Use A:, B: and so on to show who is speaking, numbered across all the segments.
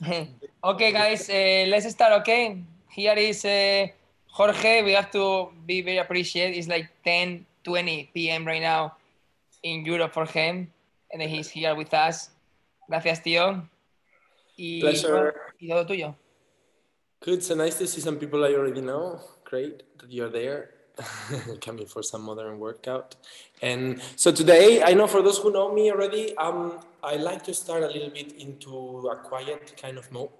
A: Okay, guys, let's start. Okay, here is Jorge. We have to be very appreciated. It's like 10:20 p.m. right now in Europe for him, and he's here with us. Gracias, tío. Y bueno,
B: Pleasure.
A: y todo tuyo.
B: Good. So nice to see some people I already know. Great that you're there. Coming for some modern workout. And so today, I know for those who know me already, I like to start a little bit into a quiet kind of mode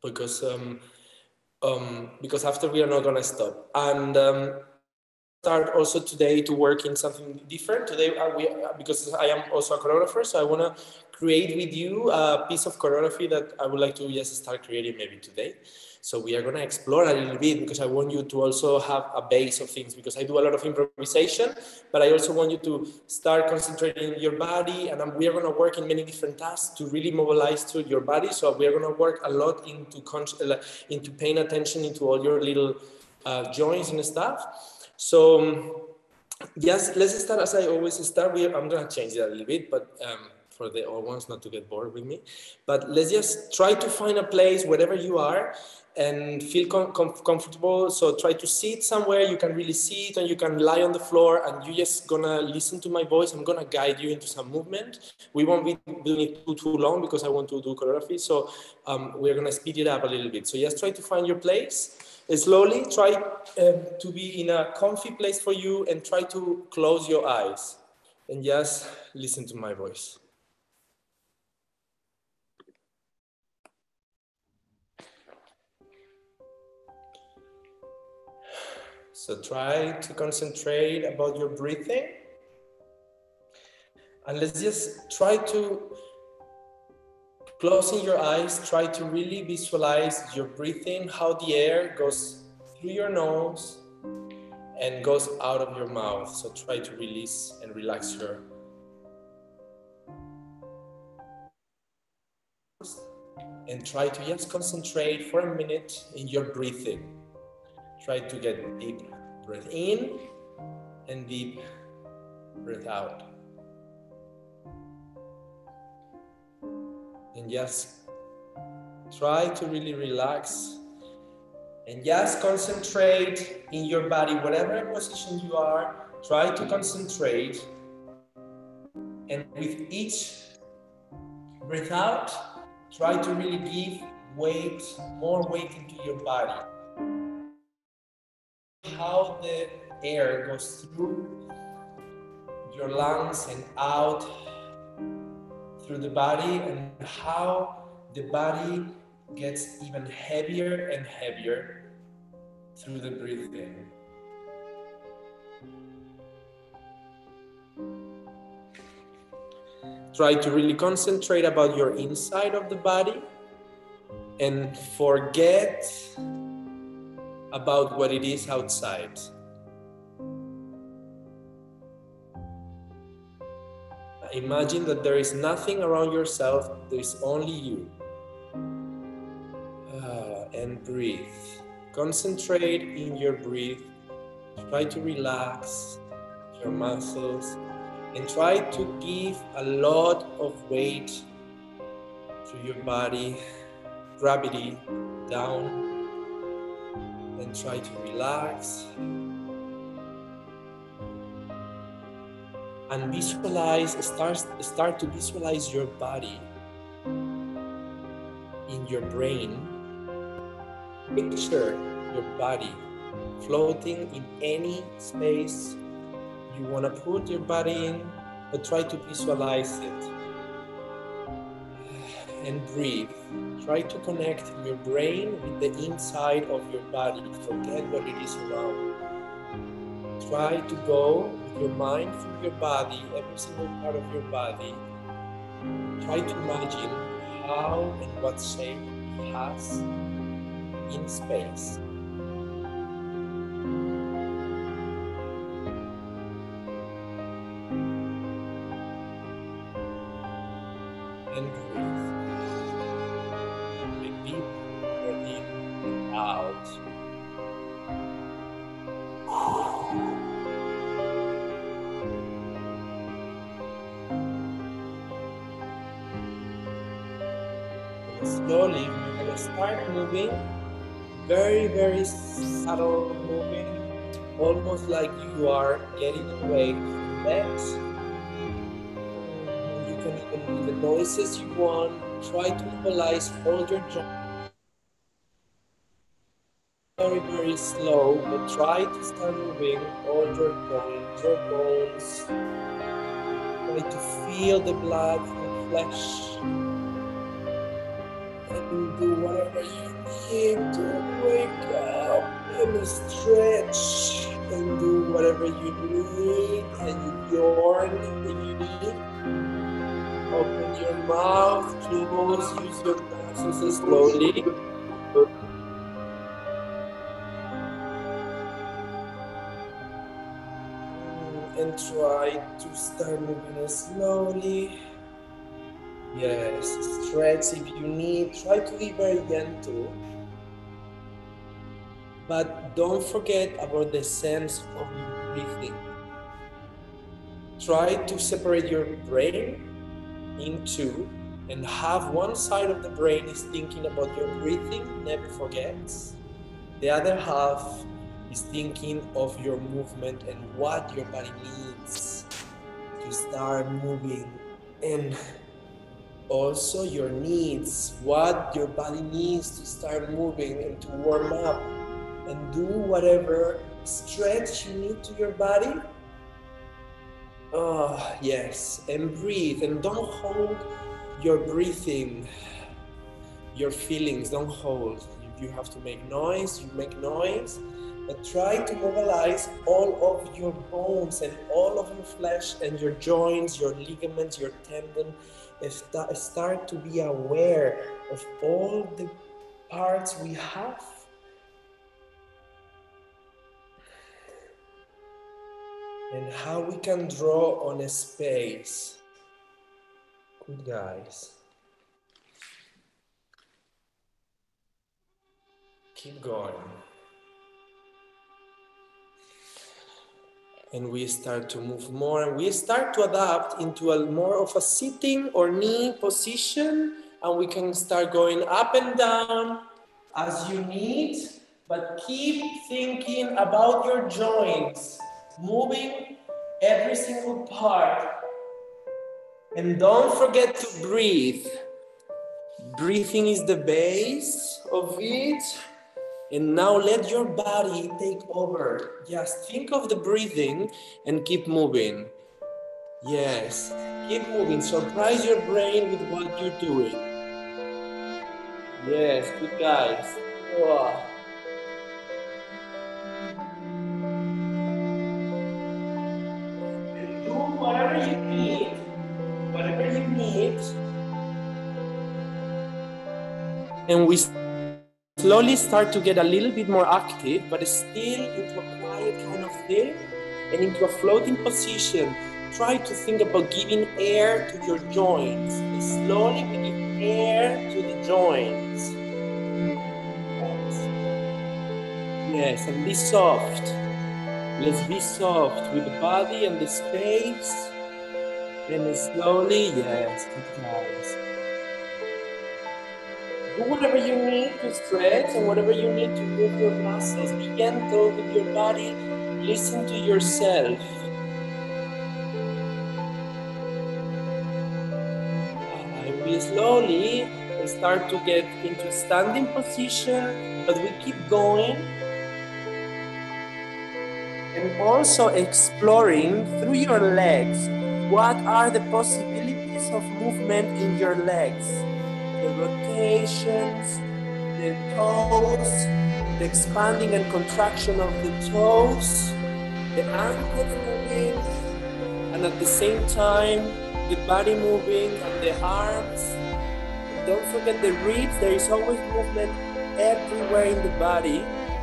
B: because after we are not gonna stop. And start also today to work in something different. Today, because I am also a choreographer, so I wanna create with you a piece of choreography that I would like to just start creating maybe today. So we are gonna explore a little bit because I want you to also have a base of things because I do a lot of improvisation, but I also want you to start concentrating your body, and we are gonna work in many different tasks to really mobilize to your body. So we are gonna work a lot into paying attention into all your little joints and stuff. So yes, let's start as I always start. I'm gonna change that a little bit, but for the old ones not to get bored with me. But let's just try to find a place wherever you are and feel comfortable. So try to sit somewhere you can really sit, and you can lie on the floor, and you're just gonna listen to my voice. I'm gonna guide you into some movement. We won't be doing it too long because I want to do choreography. So we're gonna speed it up a little bit. So just try to find your place. Slowly try to be in a comfy place for you, and try to close your eyes and just listen to my voice. So try to concentrate about your breathing, and let's just try to, closing your eyes, try to really visualize your breathing, how the air goes through your nose and goes out of your mouth. So try to release and relax your and try to just concentrate for a minute in your breathing. Try to get deep breath in and deep breath out. And just try to really relax and just concentrate in your body, whatever position you are. Try to concentrate, and with each breath out, try to really give weight, more weight into your body. How the air goes through your lungs and out through the body, and how the body gets even heavier and heavier through the breathing. Try to really concentrate about your inside of the body and forget about what it is outside. Imagine that there is nothing around yourself, there is only you. And breathe. Concentrate in your breath. Try to relax your muscles and try to give a lot of weight to your body, gravity down, and try to relax. And visualize, start to visualize your body in your brain. Picture your body floating in any space you want to put your body in, but try to visualize it. And breathe. Try to connect your brain with the inside of your body. Forget what it is around. Try to go with your mind through your body, every single part of your body. Try to imagine how and what shape it has in space. And breathe. Take deep breath in and out. Let's slowly we're gonna start moving, very, very subtle moving, almost like you are getting away from bed. You can even do the noises you want. Try to mobilize all your joints. Very, very slow, but try to start moving all your joints, your bones. Try to feel the blood through flesh. And do whatever you need to wake up and stretch. And do whatever you need and yawn if you need. Open your mouth, close, use your muscles slowly. And try to start moving slowly. Yes, stretch if you need. Try to be very gentle. But don't forget about the sense of your breathing. Try to separate your brain in two and have one side of the brain is thinking about your breathing, never forgets. The other half is thinking of your movement and what your body needs to start moving, and also your needs, what your body needs to start moving and to warm up, and do whatever stretch you need to your body. Oh, yes, and breathe, and don't hold your breathing, your feelings, don't hold. If you have to make noise, you make noise, but try to mobilize all of your bones and all of your flesh and your joints, your ligaments, your tendon. Start to be aware of all the parts we have. And how we can draw on a space. Good, guys. Keep going. And we start to move more, and we start to adapt into a more of a sitting or knee position, and we can start going up and down as you need, but keep thinking about your joints, moving every single part. And don't forget to breathe. Breathing is the base of it. And now let your body take over. Just think of the breathing and keep moving. Yes, keep moving. Surprise your brain with what you're doing. Yes, good, guys. Oh. And do whatever you need. Whatever you need. And we slowly start to get a little bit more active, but still into a quiet kind of thing and into a floating position. Try to think about giving air to your joints. And slowly we give air to the joints. Yes, and be soft. Let's be soft with the body and the space. And slowly, yes, good, guys. Do whatever you need to stretch and whatever you need to move your muscles. Be gentle with your body. Listen to yourself. And we slowly start to get into standing position, but we keep going. And also exploring through your legs. What are the possibilities of movement in your legs? The rotations, the toes, the expanding and contraction of the toes, the ankles moving, and at the same time, the body moving and the arms. And don't forget the ribs, there is always movement everywhere in the body.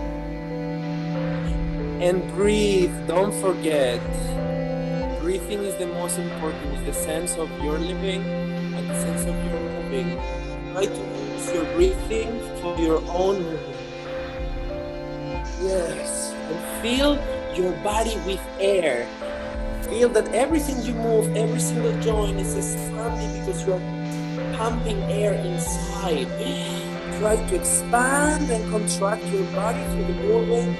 B: And breathe, don't forget. Breathing is the most important, it's the sense of your living and the sense of your moving. Try to use your breathing for your own movement. Yes, and fill your body with air. Feel that everything you move, every single joint is expanding because you are pumping air inside. Try to expand and contract your body through the movement.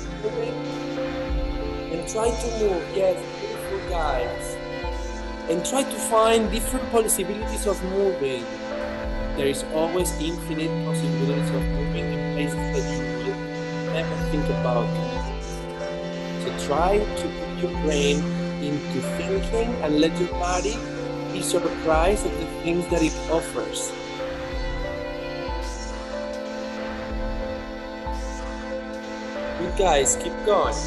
B: And try to move. Yes, beautiful guys. And try to find different possibilities of moving. There is always infinite possibilities of moving in places that you will never think about. So try to put your brain into thinking and let your body be surprised at the things that it offers. Good guys, keep going.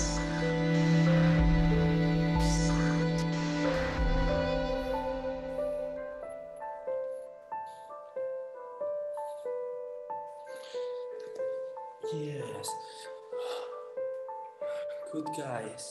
B: Yes. Good guys.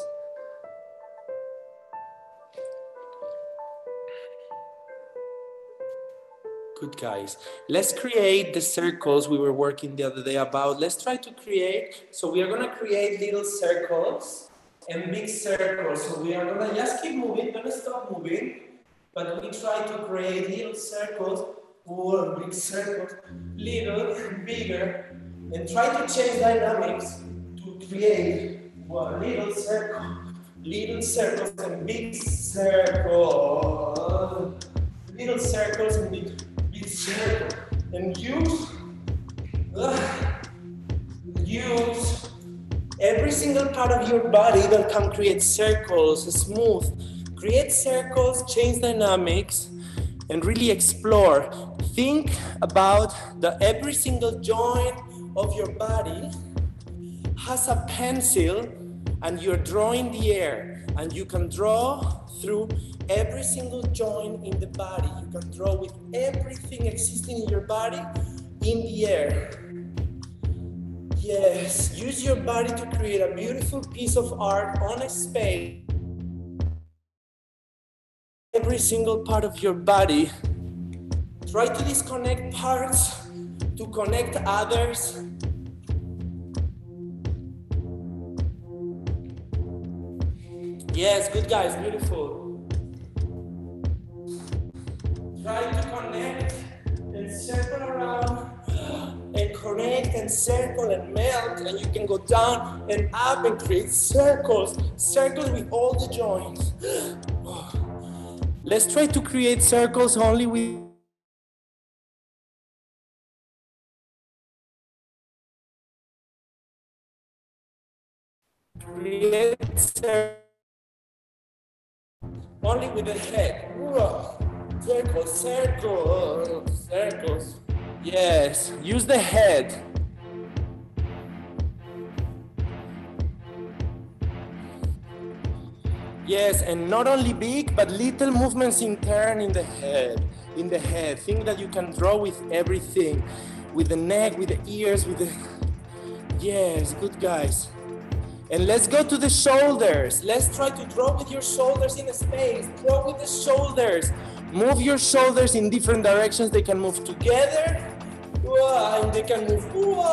B: Good guys. Let's create the circles we were working the other day about. Let's try to create. So we are going to create little circles and big circles. So we are going to just keep moving, don't stop moving. But we try to create little circles, or big circles, little and bigger, and try to change dynamics to create one little circles and big circles, little circles and big circles, and use every single part of your body that can create circles, smooth. Create circles, change dynamics, and really explore. Think about every single joint of your body has a pencil and you're drawing the air, and you can draw through every single joint in the body. You can draw with everything existing in your body in the air. Yes, use your body to create a beautiful piece of art on a space. Every single part of your body. Try to disconnect parts to connect others. Yes, good guys, beautiful. Try to connect and circle around and connect and circle and melt, and you can go down and up and create circles with all the joints. Let's try to create circles only with only with the head. Circles. Yes, use the head. Yes, and not only big, but little movements in turn in the head. Think that you can draw with everything. With the neck, with the ears, with the... Yes, good guys. And let's go to the shoulders. Let's try to draw with your shoulders in a space. Draw with the shoulders. Move your shoulders in different directions. They can move together. And they can move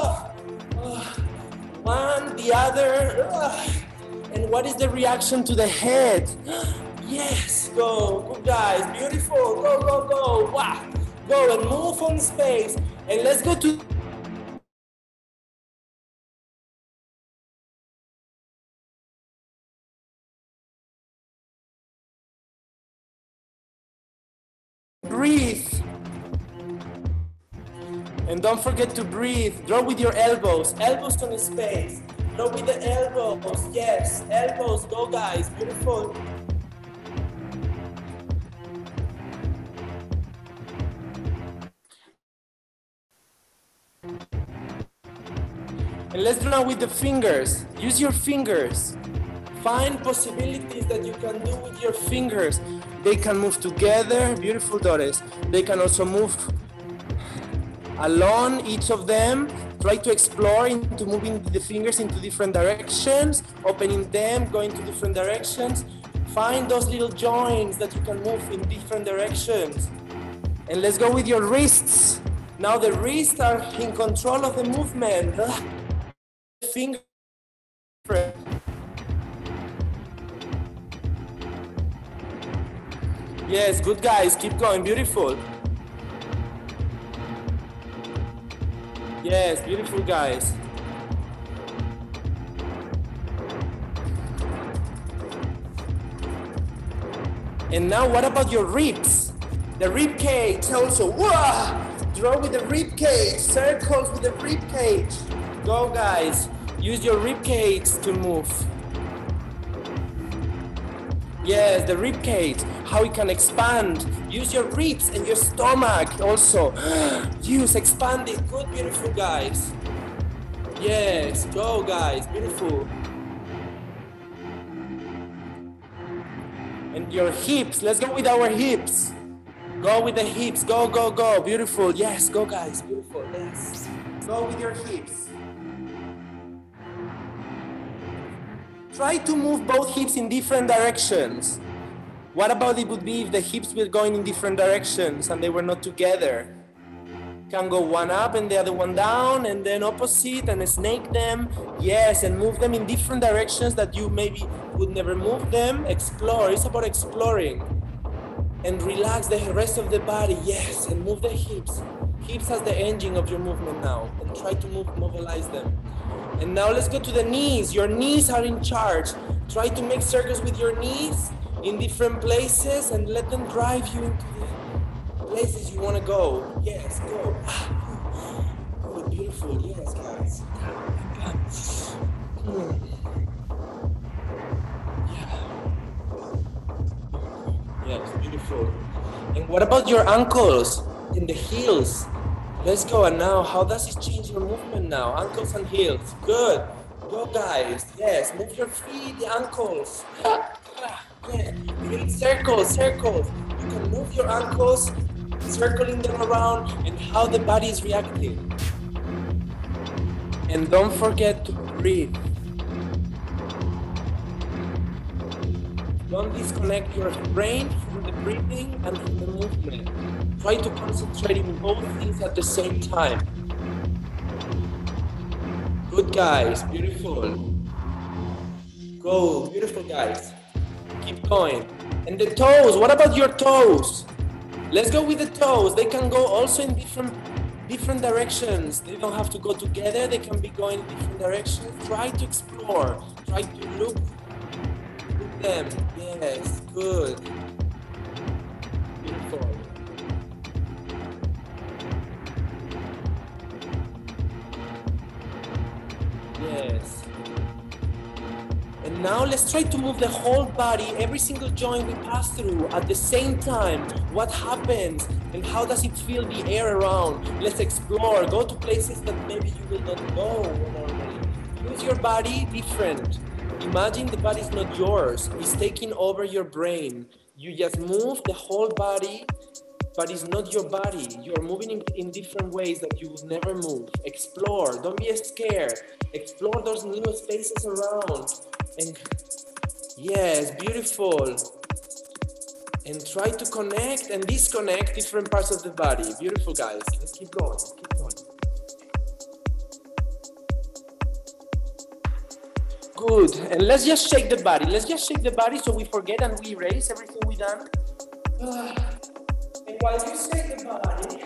B: one, the other. And what is the reaction to the head? Yes, go. Good guys. Beautiful. Go. Wow. Go and move on space. And let's go to... Breathe. And don't forget to breathe. Draw with your elbows. Elbows on space. Draw with the elbows. Yes, elbows. Go, guys. Beautiful. And let's draw with the fingers. Use your fingers. Find possibilities that you can do with your fingers. They can move together, beautiful daughters. They can also move alone, each of them. Try to explore into moving the fingers into different directions, opening them, going to different directions. Find those little joints that you can move in different directions. And let's go with your wrists. Now the wrists are in control of the movement. Finger. Yes, good guys, keep going, beautiful. Yes, beautiful, guys. And now what about your ribs? The rib cage also. Whoa! Draw with the rib cage. Circles with the rib cage. Go, guys. Use your rib cage to move. Yes, the rib cage. How it can expand. Use your ribs and your stomach also. Expand it. Good, beautiful, guys. Yes, go, guys. Beautiful. And your hips. Let's go with our hips. Go with the hips. Go, go, go. Beautiful. Yes, go, guys. Beautiful. Yes. Go with your hips. Try to move both hips in different directions. What about it would be if the hips were going in different directions and they were not together? Can go one up and the other one down, and then opposite, and snake them. Yes, and move them in different directions that you maybe would never move them. Explore. It's about exploring. And relax the rest of the body. Yes, and move the hips. Hips as the engine of your movement now. And try to mobilize them. And now let's go to the knees. Your knees are in charge. Try to make circles with your knees in different places and let them drive you into the places you want to go. Yes, go. Oh, beautiful. Yes, guys. Yes, beautiful. And what about your ankles and the heels? Let's go. And now, how does it change your movement now? Ankles and heels. Good. Go, guys. Yes, move your feet, the ankles. Yeah. You need circles, circles. You can move your ankles, circling them around, and how the body is reacting. And don't forget to breathe. Don't disconnect your brain from the breathing and from the movement. Try to concentrate in both things at the same time. Good, guys. Beautiful. Go. Beautiful, guys. Keep going. And the toes. What about your toes? Let's go with the toes. They can go also in different directions. They don't have to go together. They can be going in different directions. Try to explore. Try to look them. Yes, good. Beautiful. Yes. And now let's try to move the whole body, every single joint we pass through at the same time. What happens and how does it feel the air around? Let's explore. Go to places that maybe you will not go normally. Use your body different. Imagine the body is not yours, it's taking over your brain. You just move the whole body, but it's not your body. You're moving in different ways that you would never move. Explore, don't be scared. Explore those new spaces around. And yes, beautiful. And try to connect and disconnect different parts of the body. Beautiful, guys. Let's keep going, keep going. Good, and let's just shake the body. Let's just shake the body so we forget and we erase everything we done. And while you shake the body,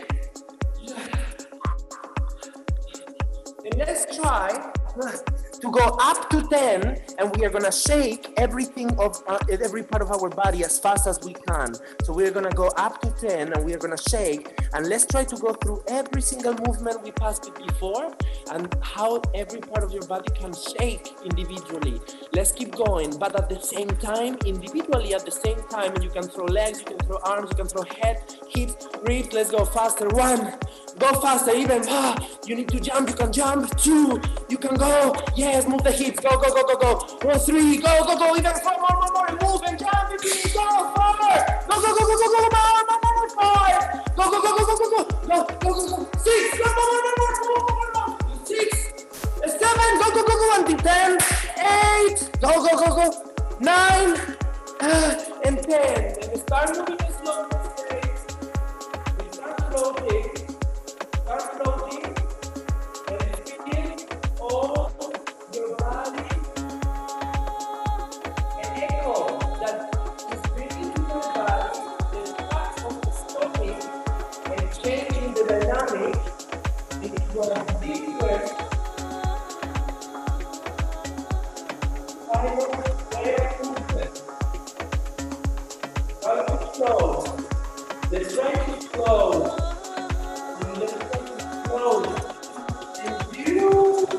B: and let's try to go up to 10, and we are gonna shake everything of every part of our body as fast as we can. So we're gonna go up to 10, and we are gonna shake, and let's try to go through every single movement we passed it before, and how every part of your body can shake individually. Let's keep going, but at the same time, individually at the same time, and you can throw legs, you can throw arms, you can throw head, hips, ribs. Let's go faster. 1, go faster, even. You need to jump, you can jump. 2, you can go. Yes, move the hips. Go, go, go, go, go. 3, go, go, go. Even 4, more. Move and jump. Go, 4. Go, go, go, go, go, go. More. 5. Go, go, go, go, go, go, go. Go, go, go, go. 6. Go, more. 6. 7. Go, go, go, go. Until 10. 8. Go, go, go, go. 9. And 10. And start moving slowly. Start floating. And feel all your body and echo that is breathing to your body, the fact of the stopping and changing the dynamic into deep breath. Try to close. Let's try to close. And let's try to close. And use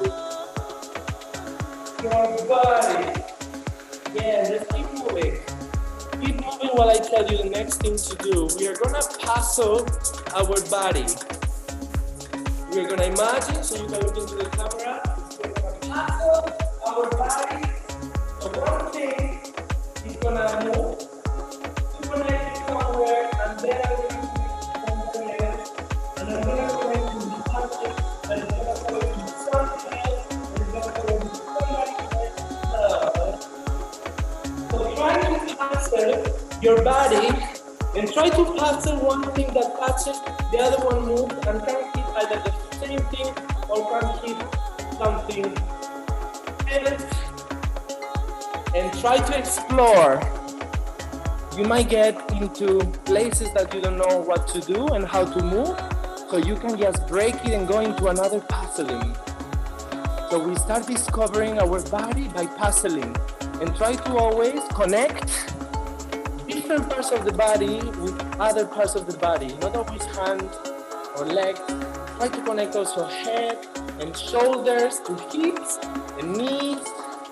B: your body. Yeah, let's keep moving. Keep moving while I tell you the next thing to do. We are gonna puzzle our body. We are gonna imagine, so you can look into the camera. We're gonna puzzle our body. So one thing is gonna move. You're gonna get somewhere, and then I'm going to make something else. And I'm gonna go into something, and it's gonna go into something else, and it's gonna go into somebody else. So try to puzzle your body, and try to puzzle one thing that touches, the other one moves, and can hit either the same thing or can hit something else. And try to explore. You might get into places that you don't know what to do and how to move, so you can just break it and go into another puzzling. So we start discovering our body by puzzling, and try to always connect different parts of the body with other parts of the body, not always hands or legs. Try to connect also head and shoulders to hips and knees,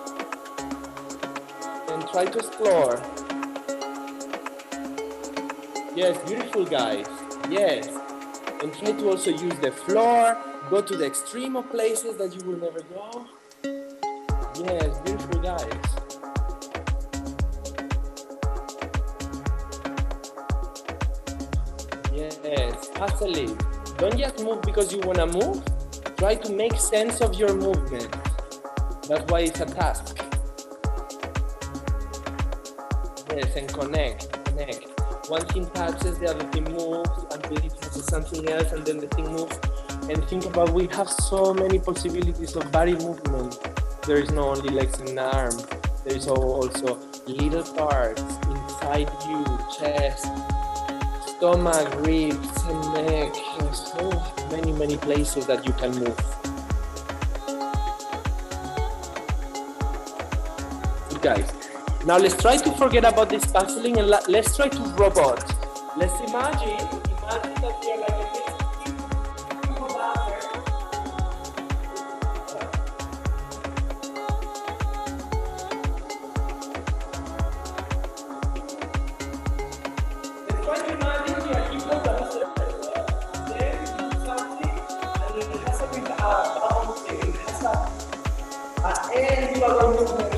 B: and try to explore. Yes, beautiful guys, yes. And try to also use the floor, go to the extreme of places that you will never go. Yes, beautiful guys. Yes, puzzle. Don't just move because you want to move. Try to make sense of your movement. That's why it's a task. Yes, and connect. One thing touches, the other thing moves, until it touches something else, and then the thing moves. And think about, we have so many possibilities of body movement. There is not only legs and arms. There is also little parts inside you, chest, stomach, ribs, and neck. There's so many places that you can move. Good guys. Now let's try to forget about this puzzling and let's try to robot. Let's imagine that we are like a let's try to imagine we are equal dancer. Then something, and it has a bit bouncing. It has an angular movement.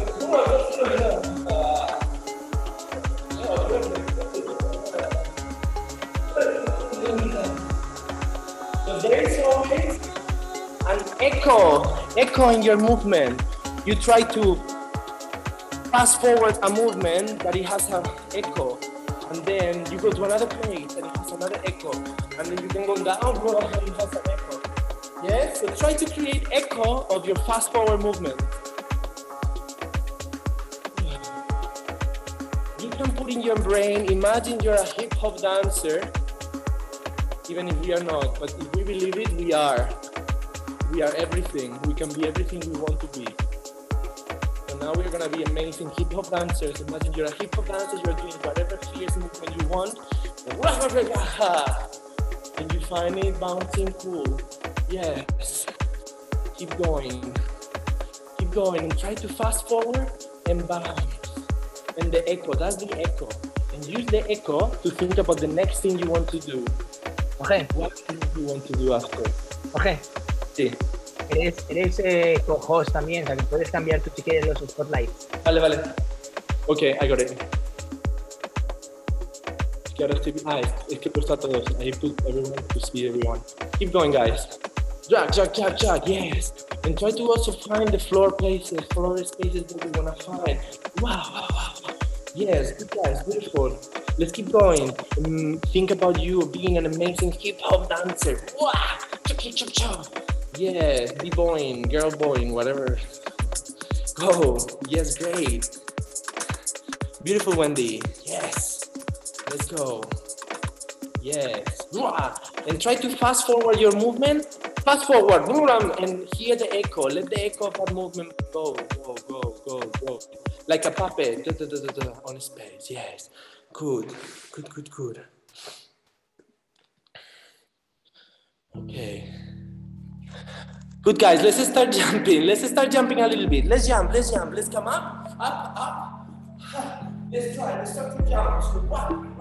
B: So there is always an echo in your movement. You try to fast forward a movement that it has an echo, and then you go to another place and it has another echo, and then you can go down and it has an echo. Yes, so try to create echo of your fast forward movement. You can put in your brain, imagine you're a hip hop dancer, even if we are not, but if we believe it, we are. We are everything. We can be everything we want to be. So now we're gonna be amazing hip hop dancers. Imagine you're a hip hop dancer, you're doing whatever fierce movement you want, and you find it bouncing cool. Yes. Keep going, and try to fast forward and bounce. And the echo, that's the echo. And use the echo to think about the next thing you want to do.
A: Okay.
B: What do you want to do after?
A: Okay.
B: Sí.
A: Eres co-host también, o sea que puedes cambiar tú si quieres los spotlights.
B: Vale. Okay, I got it. Es que ahora estoy... es que he puesto a todos. I put everyone to see everyone. Keep going, guys. Drag, yes. And try to also find the floor spaces that we want to find. Wow. Yes, good guys, beautiful. Let's keep going. Think about you being an amazing hip-hop dancer. Wow! Yes, b-boying, girl-boying, whatever. Go. Yes, great. Beautiful, Wendy. Yes. Let's go. Yes. And try to fast forward your movement Fast forward, and hear the echo. Let the echo of that movement go, go, go, go, go. Like a puppet, on space. Yes. Good, good, good, good. Okay. Good, guys. Let's start jumping. Let's start jumping a little bit. Let's jump. Let's jump. Let's come up, up, up. Let's try. Let's start to jump. So one.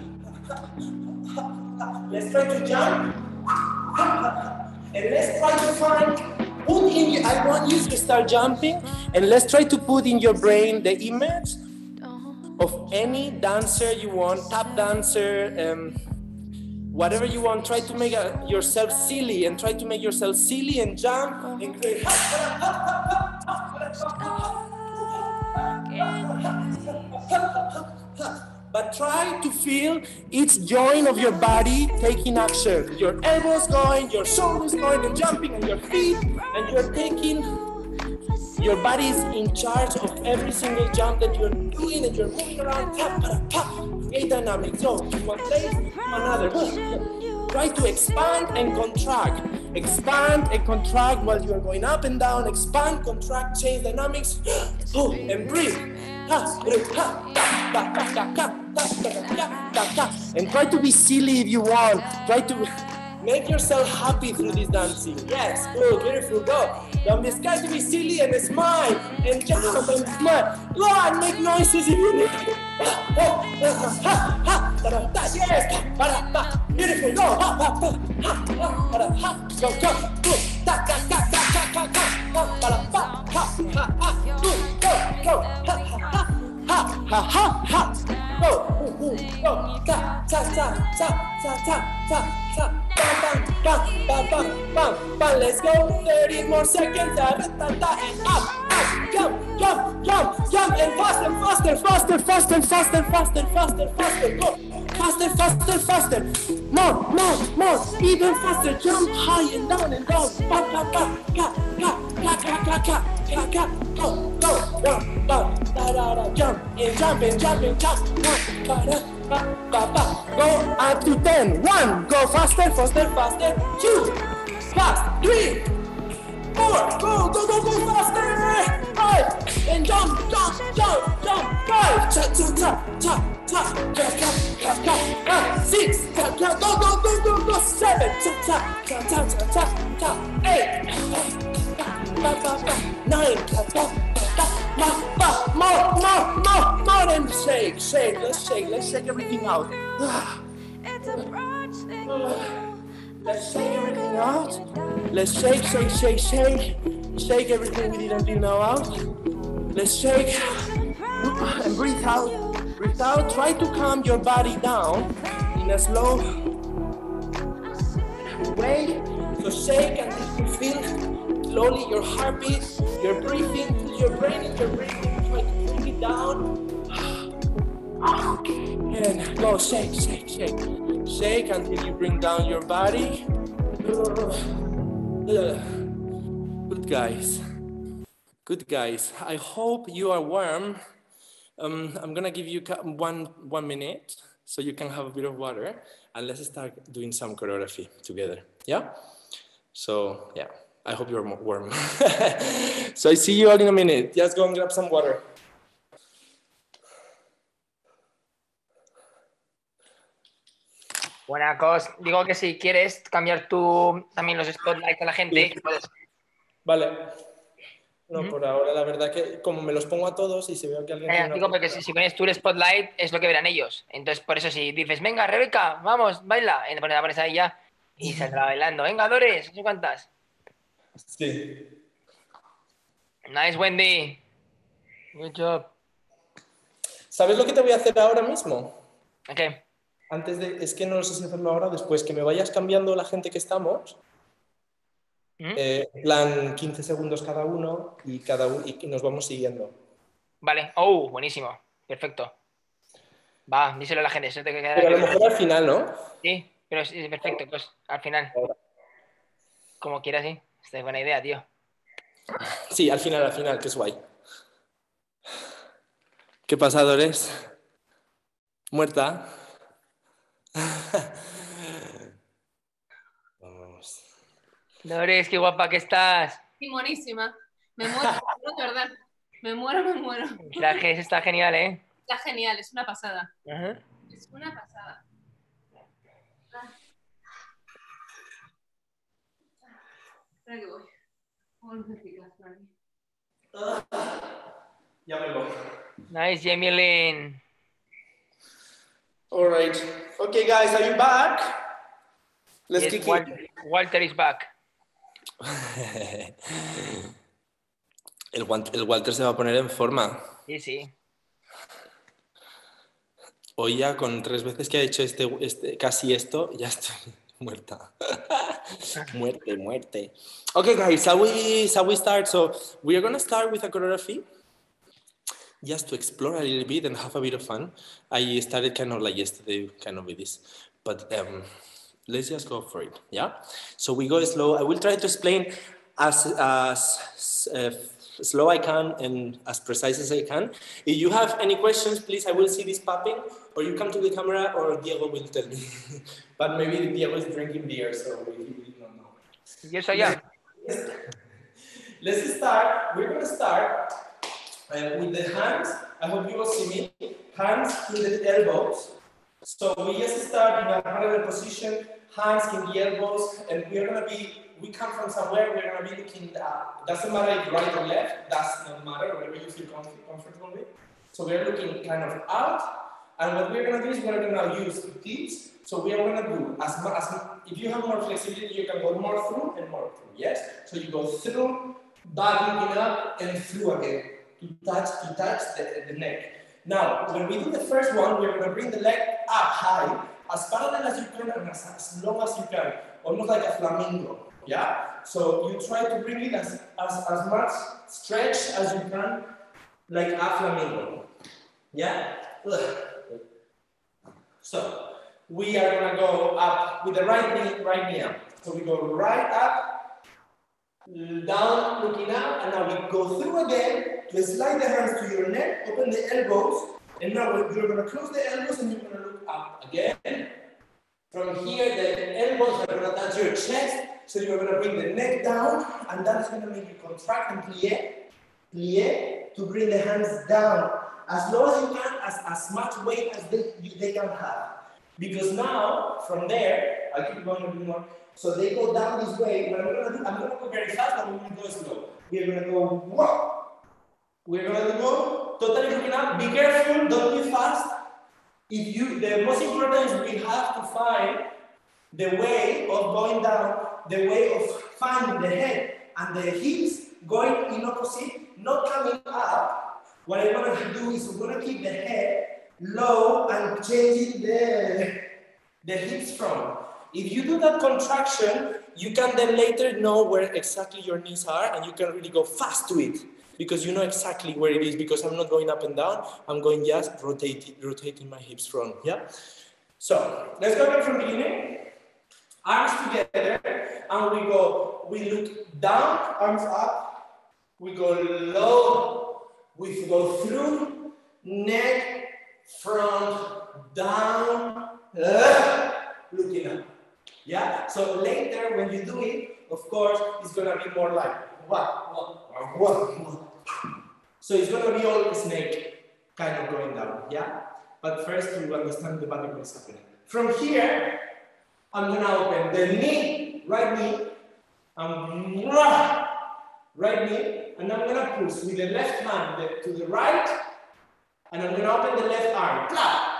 B: Let's try to jump. And let's try to find, I want you to start jumping, and let's try to put in your brain the image of any dancer you want, tap dancer, whatever you want. Try to make yourself silly, and try to make yourself silly and jump and create. But try to feel each joint of your body taking action. Your elbows going, your shoulders going and jumping, and your feet, and you're taking, your body is in charge of every single jump that you're doing, and you're moving around, tap, tap, tap, create dynamics. So, to one place, to another. Try to expand and contract. Expand and contract while you are going up and down. Expand, contract, change dynamics. Oh, and breathe. And try to be silly if you want. Try to make yourself happy through this dancing. Yes, good, beautiful, go. Don't be scared to be silly and smile and jump and smile. Go and make noises if you need. Yes, beautiful, go. Go, go, go. Go, go. Ha ha ha ha! Go, go, ta ta ta ta ta ta ta ta, bam bam bam bam bam bam. Let's go. 30 more seconds. Ta ta ta and up, up, jump, jump, jump, jump, and faster, faster, faster, faster, faster, faster, faster, faster. Go, faster, faster, faster. More, more, more. Even faster. Jump high and down and down. Bam bam bam, ka ka ka ka ka ka ka. Go, go, jump, jump, da da da, jump and jump and jump and jump. Ba da ba ba ba. Go up to 10. 1. Go faster, faster, faster. 2. Fast. 3. 4. Go, go, go, go faster. 5. And jump, jump, jump, jump. 5. Cha cha cha cha cha cha cha cha cha. 6. Cha cha. Go, go, go, go, go. 7. Cha cha cha cha cha cha cha. 8. Ba ba ba. 9. Cha cha. More, and shake. Let's shake everything out. Let's shake everything out. Let's shake everything we did until now out. Let's shake and breathe out. Breathe out. Try to calm your body down in a slow way. So shake until you feel slowly your heartbeat, your breathing, your brain and your breathing. Try to bring it down. And go, shake. Shake until you bring down your body. Good guys. I hope you are warm. I'm gonna give you one minute so you can have a bit of water, and let's start doing some choreography together. Yeah? So yeah, I hope you're warm. So I see you all in a minute. Just go and grab some water.
A: Buena cosa. Digo que si quieres cambiar tú también los spotlights a la gente,
B: Sí.
A: puedes.
B: Vale. No, por ahora la verdad que como me los pongo a todos y si veo que alguien tiene
A: Digo porque si pones tú el spotlight es lo que verán ellos. Entonces por eso si dices, venga Rebeca, vamos, baila, y te pones ahí ya y saldrá bailando. Venga Dores, no sé cuántas.
B: Sí.
A: Nice Wendy. Good job.
B: ¿Sabes lo que te voy a hacer ahora mismo?
A: Ok.
B: Antes de, es que no sé si hacerlo ahora, después que me vayas cambiando la gente que estamos, en plan 15 segundos cada uno y nos vamos siguiendo.
A: Vale. Oh, buenísimo. Perfecto. Va, díselo a la gente. Eso te queda
B: Pero a lo mejor al final, ¿no?
A: Sí, pero sí, perfecto. Pues al final. Como quieras, sí. Esta es buena idea, tío.
B: Sí, al final, que es guay. ¿Qué pasa, Dores? ¿Muerta? Vamos.
A: Dolores, qué guapa que estás.
C: Sí, monísima. Me muero, de verdad. Me muero, me muero.
A: El traje ese está genial, ¿eh?
C: Está genial, es una pasada.
A: Ajá.
C: Es una pasada. Espera que voy. Pongo lucecitas por aquí.
B: Ya me voy.
A: Nice, Jamie Lynn.
B: All right. Okay, guys, are you back? Let's
A: Yes,
B: kick
A: Walter is back.
B: it. El Walter se va a poner en forma.
A: Sí, sí.
B: Hoy ya con 3 veces que ha hecho casi esto, ya estoy muerta. Muerte. Okay, guys, shall we start? So we are gonna start with a choreography, just to explore a little bit and have a bit of fun. I started kind of like yesterday, kind of with this, but let's just go for it. Yeah. So we go slow. I will try to explain as slow I can and as precise as I can. If you have any questions, please, I will see this popping, or you come to the camera, or Diego will tell me. But maybe Diego is drinking beer, so he will not know.
A: Yes, I am.
B: Let's start. We're going to start with the hands. I hope you will see me. Hands in the elbows. So we just start in a parallel position, hands in the elbows, and we come from somewhere, we're going to be looking up. Doesn't matter if right or left, does not matter, whatever you feel comfortable with. So we're looking kind of out, and what we're going to do is we're going to use tips. So we are going to do, if you have more flexibility, you can go more through and more through, yes? So you go through, back looking up, and through again, to touch the neck. Now, when we do the first one, we're going to bring the leg up high, as parallel as you can and as long as you can, almost like a flamingo, yeah? So you try to bring it as much stretch as you can, like a flamingo, yeah? So, we are going to go up with the right knee up. So we go right up, down, looking up, and now we go through again, to slide the hands to your neck, open the elbows, and now you're going to close the elbows and you're going to look up again. From here, the elbows are going to touch your chest, so you're going to bring the neck down, and that's going to make you contract and plie, to bring the hands down as low as you can, as much weight as they can have. Because now, from there, I keep going a bit more. So they go down this way. What I'm going to do, I'm going to go very fast, but we're going to go slow. We're going to go, whoa. We're going to go totally looking up. Be careful, don't be fast. The most important is we have to find the way of going down, the way of finding the head and the hips going in opposite, not coming up. What I'm going to do is we're going to keep the head low and changing the hips from. If you do that contraction, you can then later know where exactly your knees are, and you can really go fast to it, because you know exactly where it is, because I'm not going up and down, I'm going just rotating my hips from, yeah? So, let's go back from the beginning. Arms together, and we look down, arms up, we go low, we go through, neck, front, down, looking up. Yeah? So later when you do it, of course, it's gonna be more like what. So it's gonna be all snake kind of going down, yeah? But first you understand the body what is happening. From here, I'm gonna open the knee, right knee, right knee, and I'm gonna push with the left hand to the right, and I'm gonna open the left arm.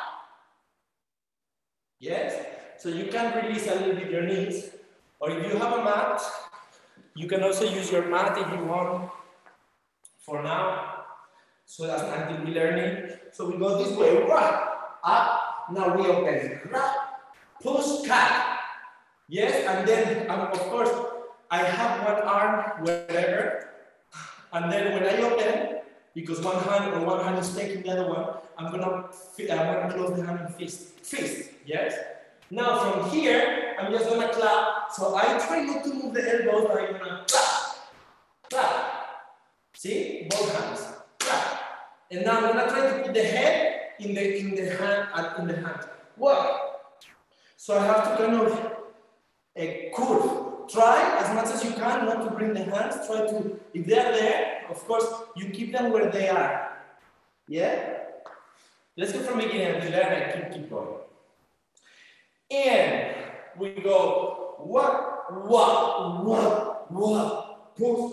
B: Yes? So you can release a little bit your knees, or if you have a mat, you can also use your mat if you want. For now, so that's until we learn it. So we go this way, up. Now we open, push, cut. Yes, and then of course I have one arm wherever, and then when I open, because one hand is taking the other one, I'm gonna close the hand and fist. Yes. Now from here, I'm just gonna clap. So I try not to move the elbows, but I'm gonna clap. See, both hands, clap. And now I'm gonna try to put the head in the hand. Wow. So I have to kind of curve try as much as you can not to bring the hands. Try to, if they are there, of course, you keep them where they are. Yeah? Let's go from beginning until there and keep going. And we go, push,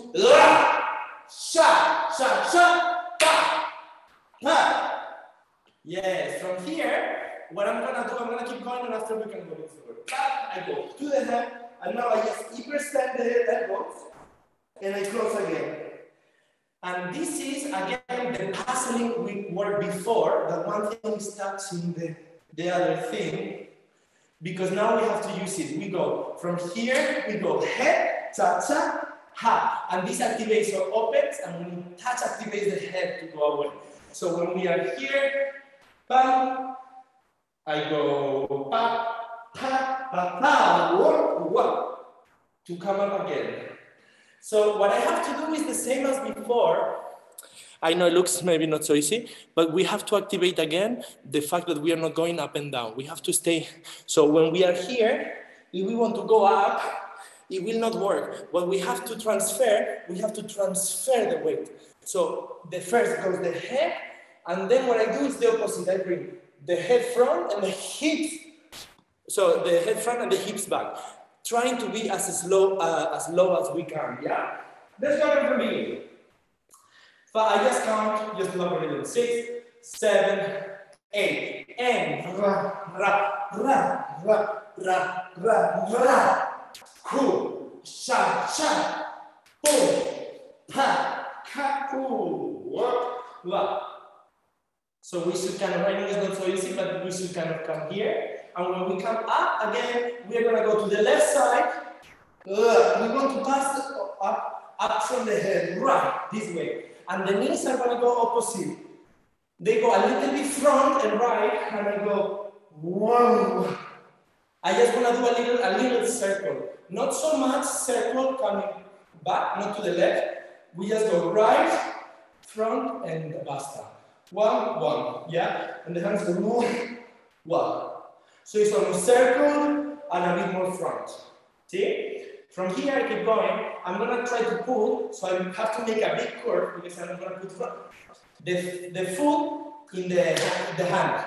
B: sha, sha, sha, pa, pa. Yes, from here, what I'm gonna do, I'm gonna keep going and after we can go forward. I go to the hand, and now I just hyperstand the elbows, and I close again. And this is, again, the puzzling we worked before, that one thing is touching the other thing, because now we have to use it. We go from here, we go head, cha-cha, ha, and this activates our opens, and when we touch, activates the head to go away. So when we are here, bam, I go pa, pa, pa, pa, wah, to come up again. So what I have to do is the same as before. I know it looks maybe not so easy, but we have to activate again the fact that we are not going up and down. We have to stay. So when we are here, if we want to go up, it will not work. When we have to transfer, we have to transfer the weight. So the first goes the head, and then what I do is the opposite. I bring the head front and the hips. So the head front and the hips back. Trying to be as low as we can, yeah? Let's go from the beginning. I just count, just do a little. 6, 7, 8, and ra, ra, ra, ra, ra, ra, ra. Cool, sha, sha, boom, pa, ka, cool, la. So we should kind of, I know it's not so easy, but we should kind of come here. And when we come up again, we are going to go to the left side. We want to pass up from the head, right, this way. And the knees are going to go opposite. They go a little bit front and right, and I go, whoa. I just want to do a little circle. Not so much circle coming back, not to the left. We just go right, front, and basta. 1, 1, yeah? And the hands go 1, 1. So it's on a circle and a bit more front. See? From here I keep going. I'm gonna try to pull, so I have to make a big curve because I'm gonna put the foot in the hand.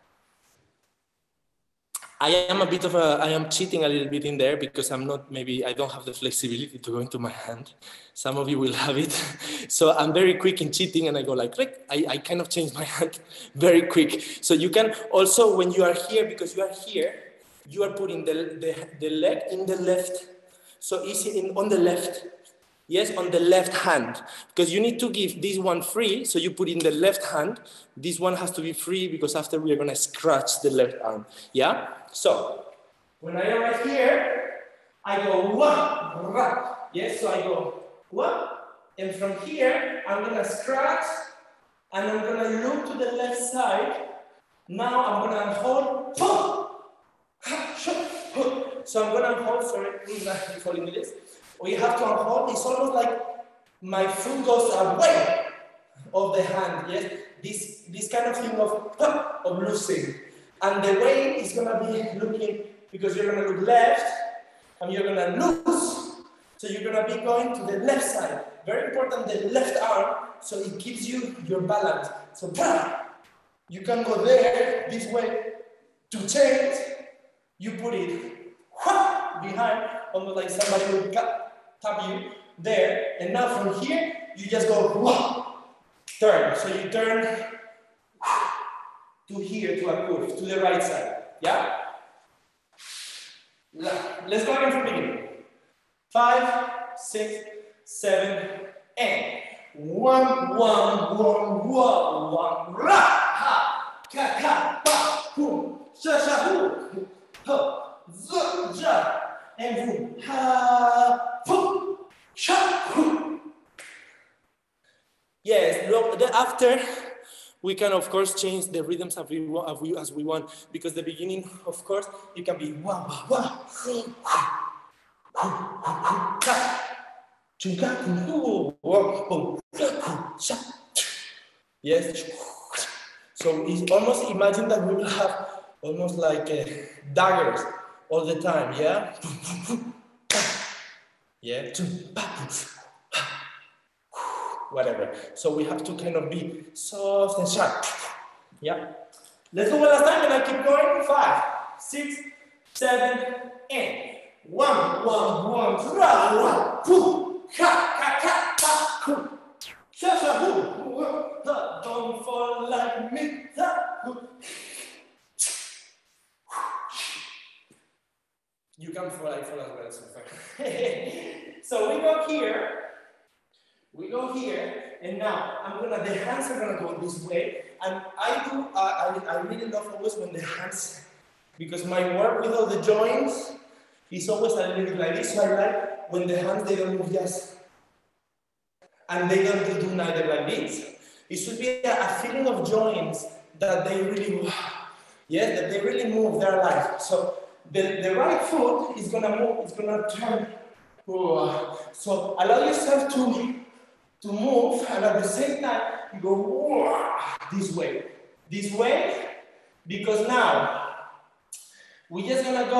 B: I am cheating a little bit in there because I don't have the flexibility to go into my hand. Some of you will have it. So I'm very quick in cheating and I go like, click. I kind of change my hand very quick. So you can also, when you are here, because you are here, you are putting the leg in the left. So easy on the left. Yes, on the left hand, because you need to give this one free, so you put in the left hand. This one has to be free because after we are going to scratch the left arm. Yeah? So, when I arrive here, I go one, right. Yes, so I go one, and from here, I'm going to scratch, and I'm going to look to the left side. Now I'm going to hold, so I'm going to hold, sorry, please not falling with this. We have to unhold. It's almost like my foot goes away of the hand. Yes, this kind of thing of losing, and the way is gonna be looking because you're gonna look left and you're gonna lose. So you're gonna be going to the left side. Very important, the left arm, so it gives you your balance. So you can go there this way to change. You put it behind, almost like somebody will tap you there, and now from here you just go turn. So you turn to here to a curve to the right side. Yeah. Let's go again from the beginning. 5, 6, 7, 8. 1, 1, 1, 1, 1. Ra ha ka ka pa hu sha sha hu ha z ja. And boom, ha, boom, sha, boom. Yes, after we can of course change the rhythms as we want, because the beginning, of course, it can be wah wah wah. Yes. So it's almost, imagine that we will have almost like daggers all the time, yeah? Yeah, whatever. So we have to kind of be soft and sharp. Yeah. Let's do one last time and I keep going. 5, 6, 7, 8. 1, 1, 1, 2, 1, ha, ha, ha, ha, ha. Sha, sha, hoo, ha, don't fall like me. Ha, hoo. You can fall as well, so far. So we go here, and now the hands are gonna go this way, and I really love always when the hands, because my work with all the joints is always a little bit like this, so I like when the hands, they don't move just, and they don't do neither like this. It should be a feeling of joints that they really, yes, that they really move their life. So the right foot is gonna move, it's gonna turn. So allow yourself to move, and at the same time, you go this way, because now we are gonna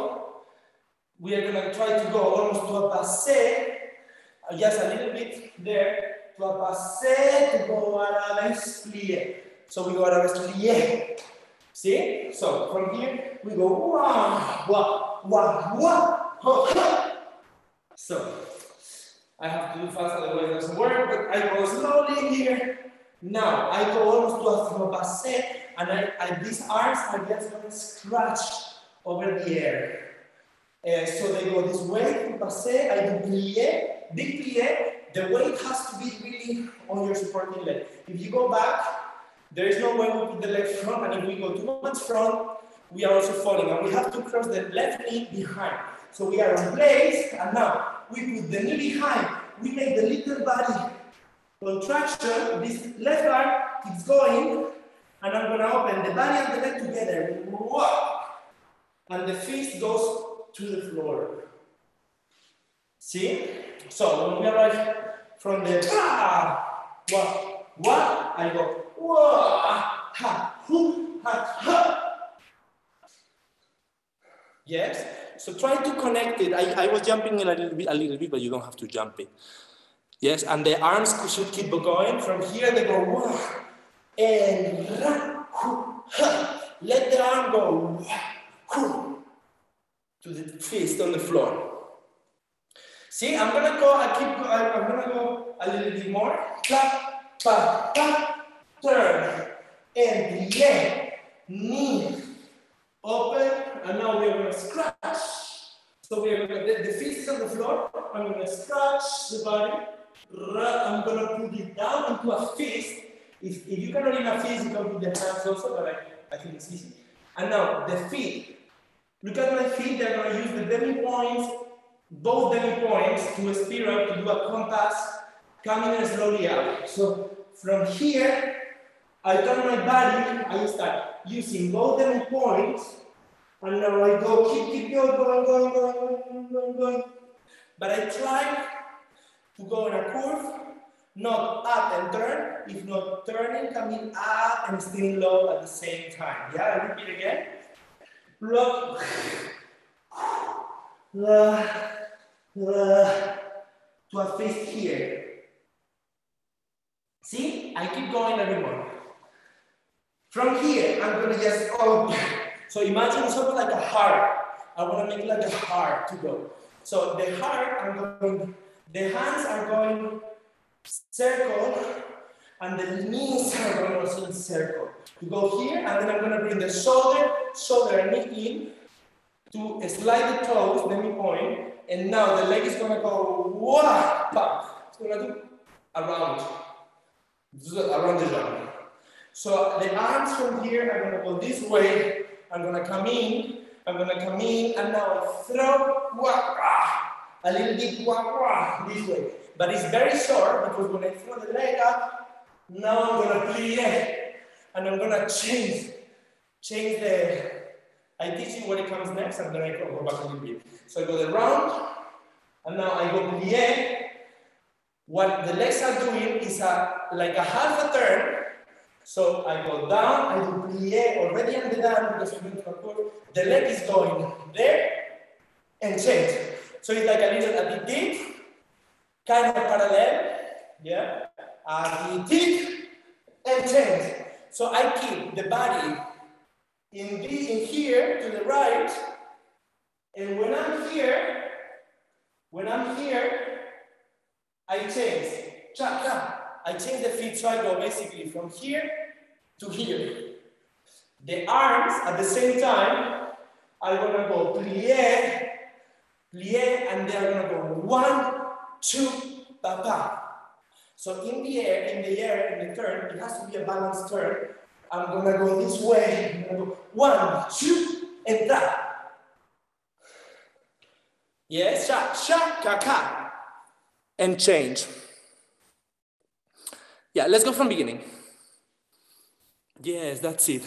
B: try to go almost to a passé, just a little bit there, to a passé, to go arabe plié. So we go arabe plié. See? So from here, we go wah, wah, wah, wah. So I have to do fast, otherwise it doesn't work, but I go slowly here. Now I go almost to a passé, and these arms are just going to scratch over the air. So they go this way to passé, I do plié, big plié. The weight has to be really on your supporting leg. If you go back, there is no way we put the leg front, and if we go too much front, we are also falling, and we have to cross the left knee behind. So we are in place, and now we put the knee behind. We make the little body contraction. This left arm keeps going, and I'm gonna open the body and the leg together. And the fist goes to the floor. See? So when we arrive from the I go ha, hu, ha, ha. Yes? So try to connect it. I was jumping in a little bit, but you don't have to jump it. Yes, and the arms should keep going. From here they go wah, and ra, hu, ha. Let the arm go wah, hu, to the fist on the floor. See, I'm gonna go a little bit more. Clap, pa, pa, turn, and yeah, knee, open, and now we're gonna scratch. So we're gonna, the fist is on the floor. I'm gonna scratch the body. I'm gonna put it down into a fist. If you cannot in a fist, you can put the hands also, but I think it's easy. And now the feet. Look at my feet. They're gonna use the demi points, both demi points, to a spiral, to do a compass, coming slowly up. So from here, I turn my body. I start using both demi points. And now I go, keep going. But I try to go in a curve, not up and turn, if not turning, coming up and staying low at the same time. Yeah, I repeat again. Look. To a fist here. See, I keep going everyone. From here, I'm gonna just open. So imagine something like a heart. I want to make like a heart to go. So the heart, the hands are going circle, and the knees are going also in circle. To go here, and then I'm going to bring the shoulder and knee in to slide the toes, demi point, and now the leg is going to go wah, pop. It's going to do around the jump. So the arms from here are going to go this way. I'm going to come in, and now I throw, wah, a little bit, wah, this way. But it's very short, because when I throw the leg up, now I'm going to plie, and I'm going to change the, I teach you what it comes next, and then I go back a little bit. So I go the round, and now I go plie. What the legs are doing is like a half a turn. So I go down, I do plie already on the down because I'm going to a curve. The leg is going there and change. So it's like a little attitude, kind of parallel, yeah? Attitude, and change. So I keep the body in here to the right, and when I'm here, I change. Cha, cha. I change the feet, so I go basically from here to here. The arms at the same time are gonna go plie, plie, and they're gonna go 1, 2, pa, pa. So in the air, in the turn, it has to be a balanced turn. I'm gonna go this way. I'm gonna go 1, 2, and ta. Yes, sha, sha, ka, ka. And change. Yeah, let's go from beginning. Yes, that's it.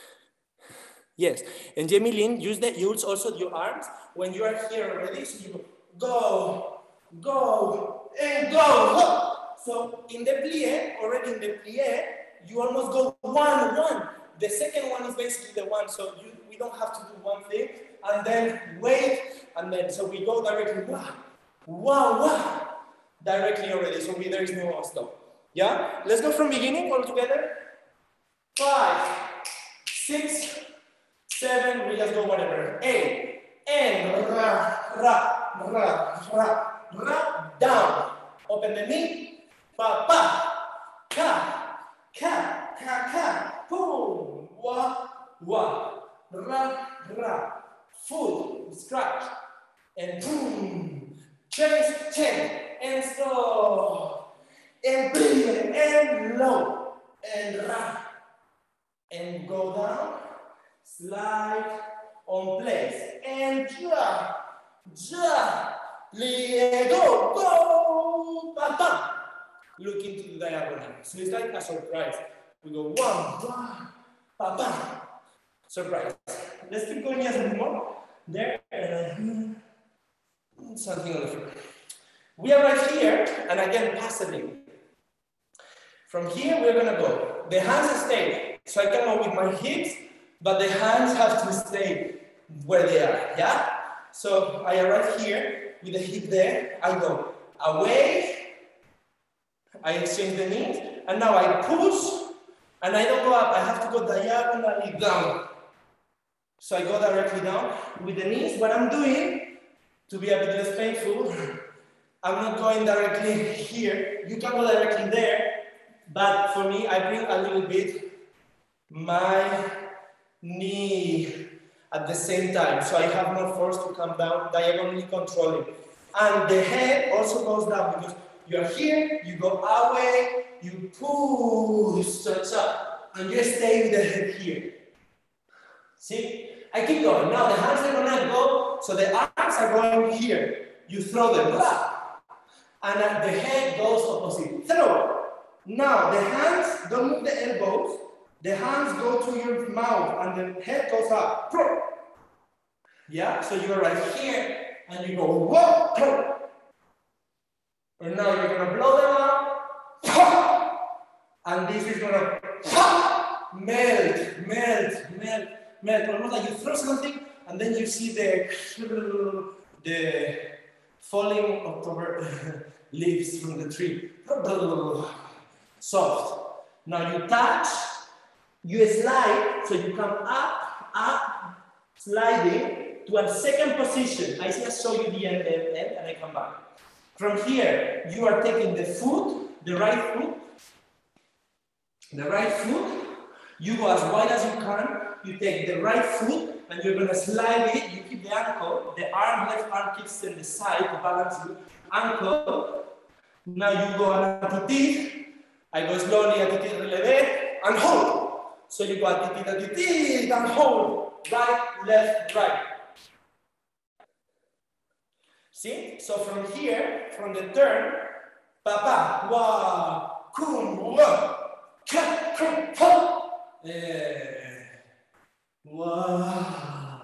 B: Yes, and Jamie Lynn, use also your arms when you are here already. So you go, go, and go. So in the plie, already in the plie, you almost go 1, 1. The second one is basically the one, so we don't have to do one thing, and then wait, and then, so we go directly, wah, wah, wah, directly already, so there is no stop. Yeah? Let's go from beginning all together. 5, 6, 7, we just go whatever. 8, and ra, ra, ra, ra, ra, down. Open the knee, pa, pa, ka, ka, ka, ka, boom, wa, wa, ra, ra, full, scratch, and boom, change, and stop, and breathe, and low, and ra, and go down, slide on place, and ja, ja, plie, go, go, pa, pa. Look into the diagonal. So it's like a surprise. We go 1, 1, pa, pa. Surprise. Let's keep going just a bit more. There, something on the floor. We are right here, and again, passively. From here, we're gonna go. The hands stay. So I come up with my hips, but the hands have to stay where they are, yeah? So I arrive here with the hip there. I go away. I exchange the knees, and now I push, and I don't go up. I have to go diagonally down. So I go directly down with the knees. What I'm doing, to be a bit less painful, I'm not going directly here. You can go directly there, but for me, I bring a little bit my knee at the same time, so I have more force to come down, diagonally controlling. And the head also goes down because you are here, you go away, you push, stretch up, and you stay with the head here. See? I keep going. Now the hands are gonna go, so the arms are going here. You throw them, blah, and the head goes opposite. Throw. Now the hands, don't move the elbows. The hands go to your mouth, and the head goes up. Pro. Yeah. So you are right here, and you go whoa. Pro. And now you're gonna blow them up, and this is gonna melt, melt, melt, melt. Almost like you throw something, and then you see the falling October leaves from the tree. Soft. Now you touch, you slide, so you come up, up, sliding to a second position. I just show you the end, and I come back. From here, you are taking the foot, the right foot, you go as wide as you can, you take the right foot, and you're gonna slide it, you keep the ankle, the arm, left arm keeps in the side to balance you, ankle, now you go on attitude, I go slowly, attitude, relevé, and hold. So you go attitude, and hold, right, left, right. See? So from here, from the turn, pa, wa, kum, wa, ka, kum, ha, wa,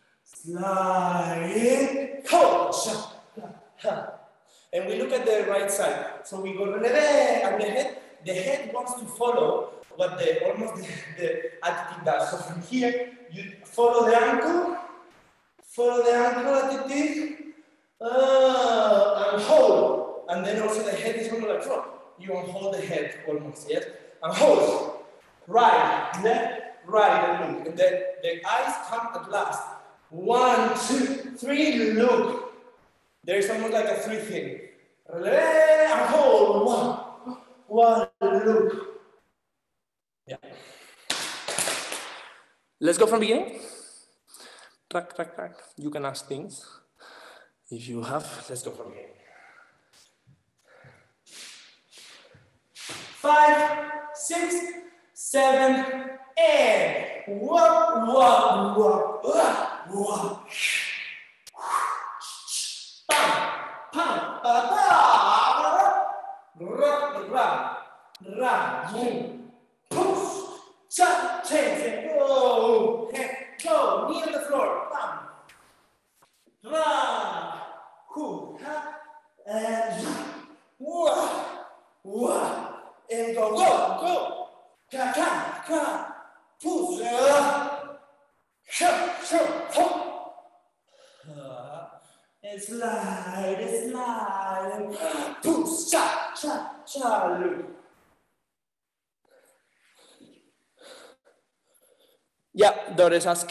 B: slide, ho, sha, ha. And we look at the right side. So we go, and the head wants to follow what almost the attitude does. So from here, you follow the ankle attitude, And hold. And then also the head is going like front. You unhold the head almost, yes? And hold. Right, left, right, and look. And then the eyes come at last. 1, 2, 3, look. There is almost like a 3 thing. And hold. 1, look. Yeah. Let's go from beginning. Track, track, track. You can ask things. If you have, let's go from beginning. 5, 6, 7, and walk, walk, walk, walk, walk. Pam, pam, boom, push, shut, change, and go, knee on the floor, pam, ra, hu, ha, and wah, wah. And go, go, go. Ka, ka, ka. Push. And slide, slide. Push. Cha, cha, cha. Yeah, Doris, ask.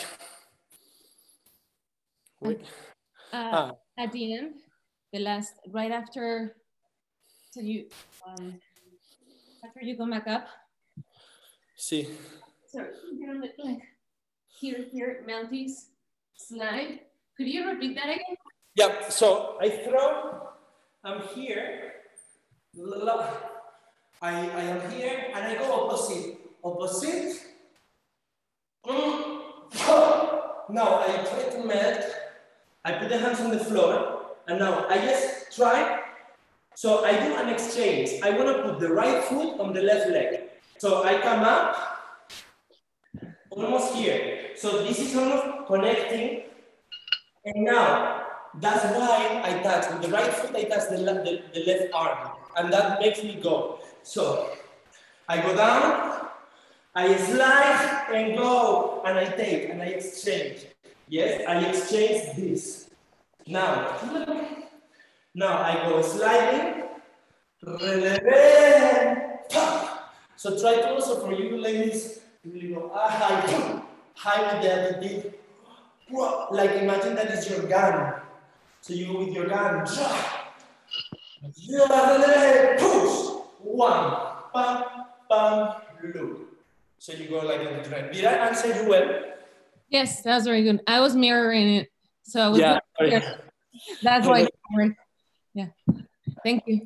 B: Wait.
C: At the end, the last, right after, so you, after you come back up.
B: See.
C: Sorry, like here, Maltese, slide. Could you repeat that again?
B: Yeah, so I throw, I'm here, I am here, and I go opposite. Opposite. Now I try to melt. I put the hands on the floor, and now I just try. So I do an exchange. I want to put the right foot on the left leg. So I come up, almost here. So this is almost connecting. And now, that's why I touch. With the right foot, I touch the left arm. And that makes me go. So I go down, I slide and go, and I take, and I exchange. Yes, I exchange this. Now I go sliding, so try to also, for you ladies, you go high with the other beat. Like imagine that is your gun. So you go with your gun. Push. 1, pam, pam, look. So you go like in the trend. Did I answer you well?
C: Yes, that was very good. I was mirroring it, so I was.
B: Yeah.
C: That's why. Yeah. Thank you.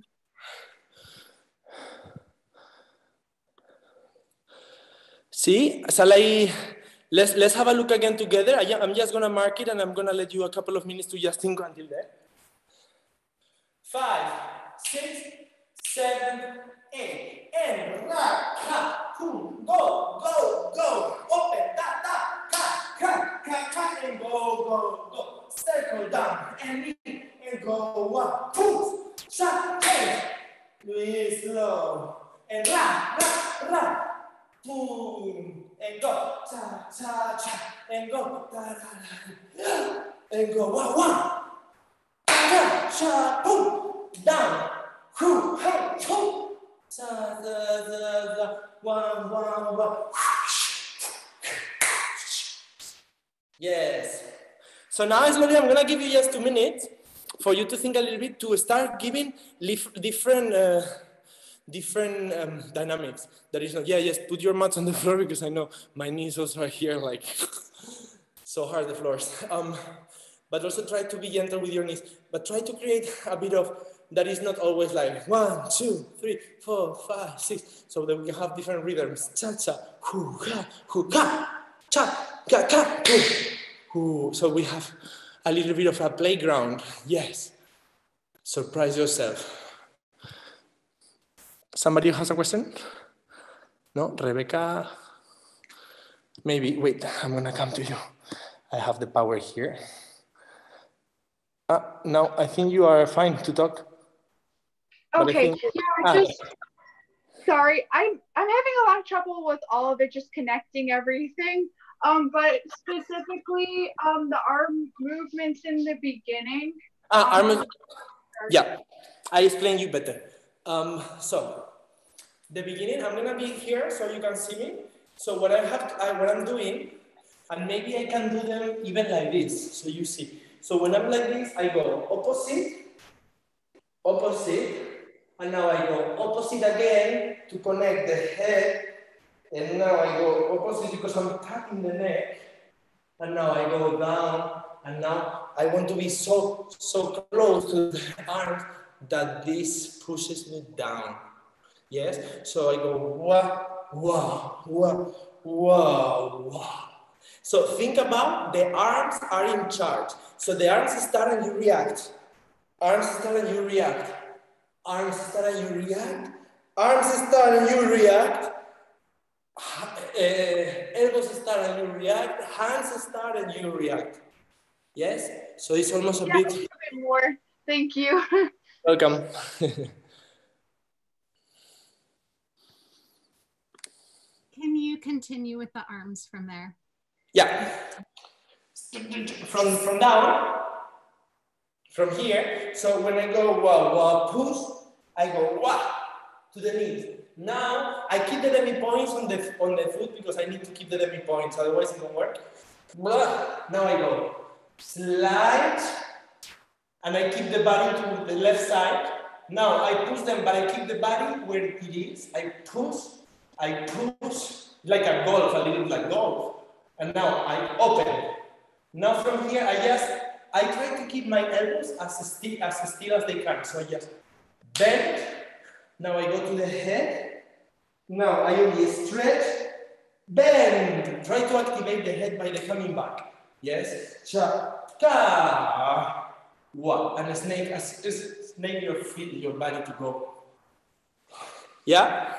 B: See, Zarely, let's have a look again together. I'm just gonna mark it, and I'm gonna let you a couple of minutes to just think until then. 5, 6, 7, 8, and rock, ha, go, go, go, open, da, da, ka, and go, circle down, and in, and go, 1, push, shut, change, really slow, and ra, boom, and go, cha, cha, cha, and go, da, da, da, and go, 1, 1, cha, cha, boom. Down, hoo, hey, hoo, da, da, da, 1, 1. Yes. So now, slowly, I'm gonna give you just 2 minutes for you to think a little bit, to start giving different dynamics. That is not, yes, put your mats on the floor, because I know my knees also are here, like so hard, the floors. But also try to be gentle with your knees, but try to create a bit of, that is not always like 1, 2, 3, 4, 5, 6, so that we have different rhythms. Cha cha, hoo ka, cha ka ka, hoo. So we have a little bit of a playground. Yes. Surprise yourself. Somebody has a question? No, Rebecca. Maybe. Wait, I'm gonna come to you. I have the power here. No, I think you are fine to talk.
D: Okay, sorry, I'm having a lot of trouble with all of it, just connecting everything. But specifically, the arm movements in the beginning.
B: Arms. Yeah, I explain you better. So the beginning, I'm gonna be here so you can see me. So what what I'm doing, and maybe I can do them even like this, so you see. So when I'm like this, I go opposite, opposite, and now I go opposite again to connect the head, and now I go opposite because I'm tapping the neck, and now I go down, and now I want to be so close to the arms that this pushes me down. Yes, so I go wah, wah, wah, wah, wah. So think about the arms are in charge. So the arms start and you react. Arms start and you react. Arms start and you react. Arms start and you react. Elbows start and you react. Hands start and you react. Yes? So it's almost a bit
D: more. Thank you.
B: Welcome.
E: Can you continue with the arms from there?
B: Yeah. From down, from here. So when I go wah, wah, push, I go wah to the knees. Now I keep the demi points on the foot because I need to keep the demi points, otherwise it won't work. Wah. Now I go slide, and I keep the body to the left side. Now I push them, but I keep the body where it is. I push, like a golf, a little like golf. And now I open. Now from here, I try to keep my elbows as still as they can. So I just bend. Now I go to the head. Now I only stretch, bend. Try to activate the head by the coming back. Yes. Cha, ka, wa. And snake your feet, your body to go. Yeah.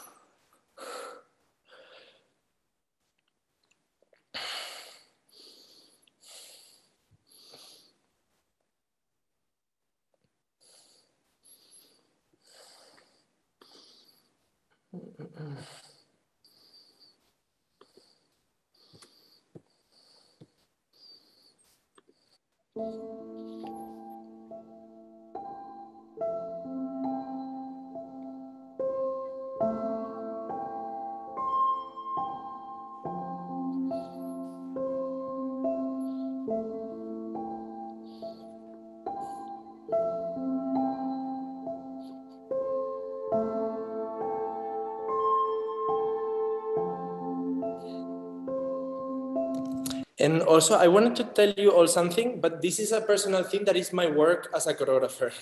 B: And also, I wanted to tell you all something, but this is a personal thing that is my work as a choreographer.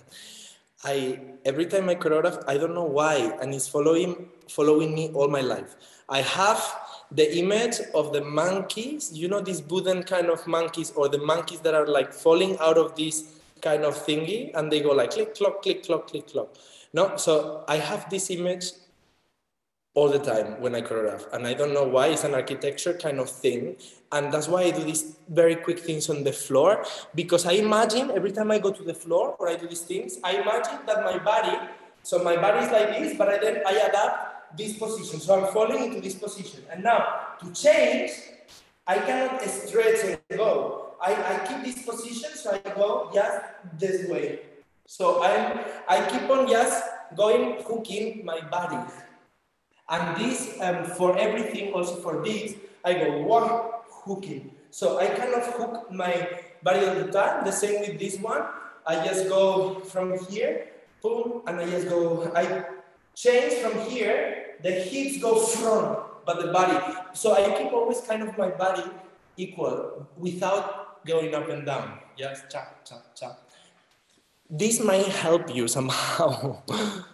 B: Every time I choreograph, I don't know why, and it's following me all my life. I have the image of the monkeys, you know, these wooden kind of monkeys, or the monkeys that are like falling out of this kind of thingy, and they go like click, clock, click, clock, click, clock. No, so I have this image all the time when I choreograph, and I don't know why. It's an architecture kind of thing, and that's why I do these very quick things on the floor, because I imagine every time I go to the floor or I do these things, I imagine that my body is like this, but then I adapt this position, so I'm falling into this position, and now to change, I cannot stretch and go. I keep this position, so I go just this way. So I keep on just going, hooking my body. And this, for everything, also for this, I go one, hooking. So I kind of hook my body all the time. The same with this one. I just go from here, boom, and I just go, I change from here, the hips go front, but the body. So I keep always kind of my body equal without going up and down. Just chop, chop, chop. This might help you somehow.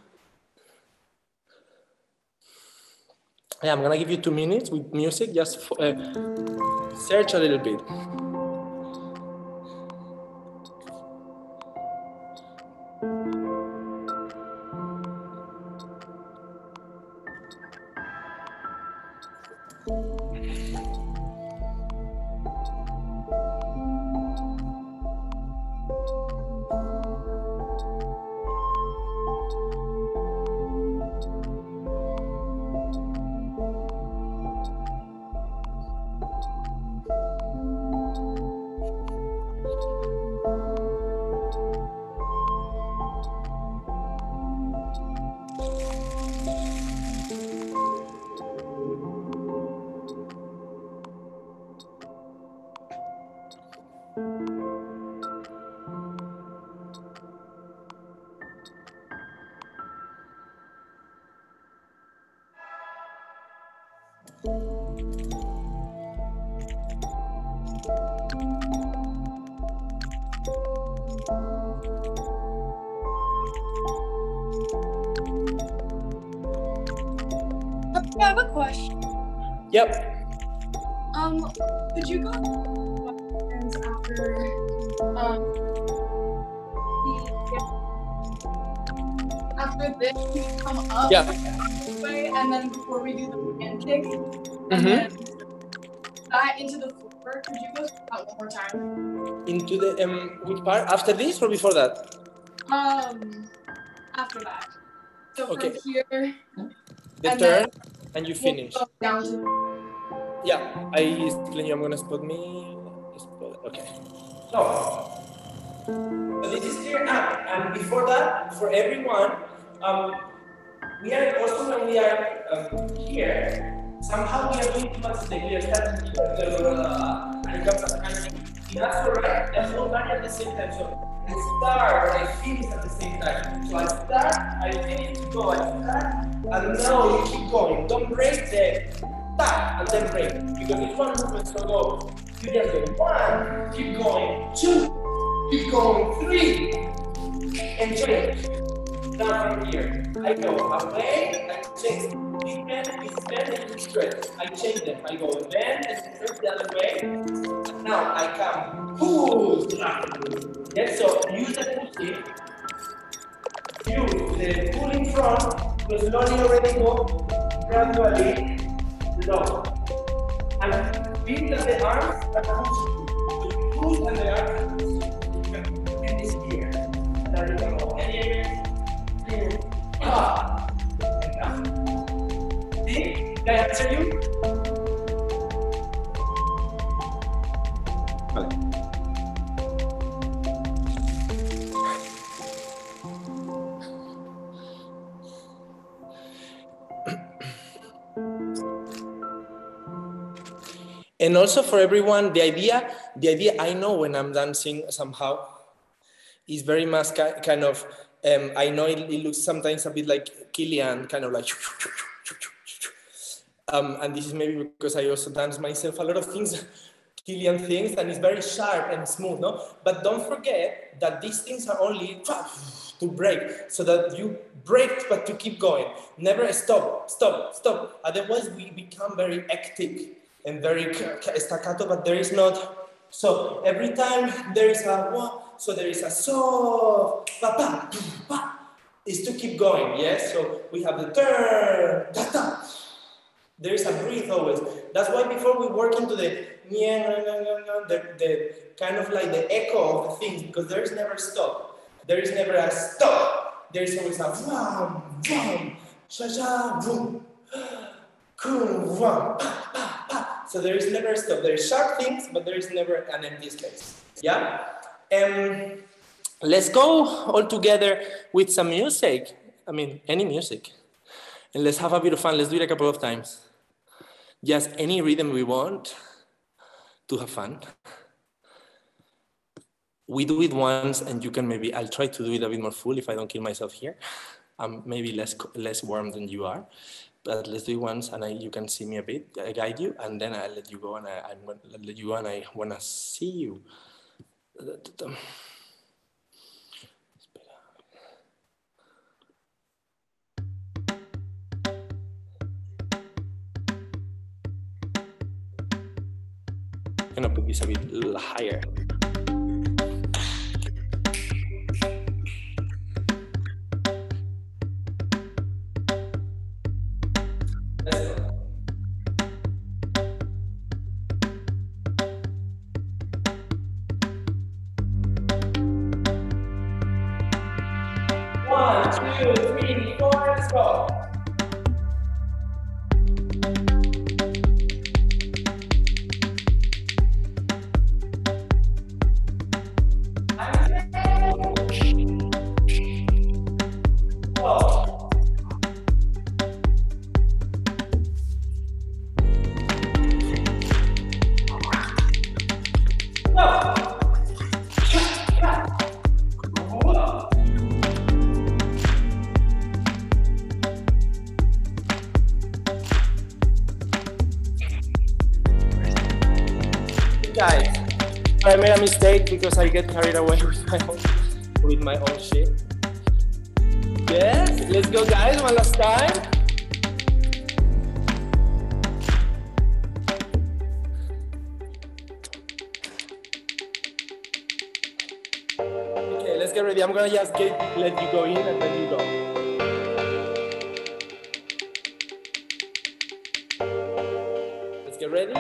B: Yeah, I'm gonna give you 2 minutes with music, just search a little bit.
F: I have a question.
B: Yep.
F: Could you go after after this we come up this way, and then before we do the pancake, and then that into the floor? Could you go through that one more time?
B: Into the which part? After this or before that?
F: After that. So
B: Okay.
F: from here.
B: The turn, and you finish.
F: We'll go down to.
B: Yeah, I explain you. I'm gonna spot me. Okay. So this is clear now. And before that, for everyone, we are also when we are here. Somehow we are doing too much today. We are starting here, and it comes as a kind of thing. That's correct. The whole body at the same time. So I start, I finish at the same time. So I start, I finish to go. I start, and now you keep going. Don't break the start and then break. Because it's one movement, so go. You just go 1, keep going, 2, keep going, 3, and change. Now from here, I go away, I change this bend, and you stretch. I change them. I go bend and stretch the other way. And now I come push. Yes, so use the pushing. Use the pull in front to slowly already go gradually low. And feel that the arms are pushing. So you push and the arms are pushing. And this here. There you go. And here. See? Did I answer you? And also for everyone, the idea I know when I'm dancing somehow is very much kind of, I know it looks sometimes a bit like Killian, kind of like, and this is maybe because I also dance myself a lot of things, Killian things, and it's very sharp and smooth, no? But don't forget that these things are only to break, so that you break, but to keep going. Never stop. Otherwise, we become very hectic and very staccato, but there is not. So every time there is a one, so there is a soft, pa, pa, pa, is to keep going, yes? So we have the turn, ta, ta. There is a breathe always. That's why before we work into the kind of like the echo of the things, because there is never stop. There is never a stop. There is always a vroom, vroom, sha-sha, vroom, cool, vroom, pa, pa, pa. So there is never a stop. There is sharp things, but there is never an empty space. Yeah? Let's go all together with some music. I mean, any music. And let's have a bit of fun. Let's do it a couple of times. Just any rhythm we want to have fun. We do it once, and you can maybe, I'll try to do it a bit more full if I don't kill myself here. I'm maybe less warm than you are, but let's do it once, and you can see me a bit, I guide you, and then I'll let you go, and I'm going to let you go, and I want to see you. I'm going to put this a bit higher. made a mistake because I get carried away with my own shit. Yes, let's go guys, one last time. Okay, let's get ready. I'm gonna just let you go in and then you go. Let's get ready.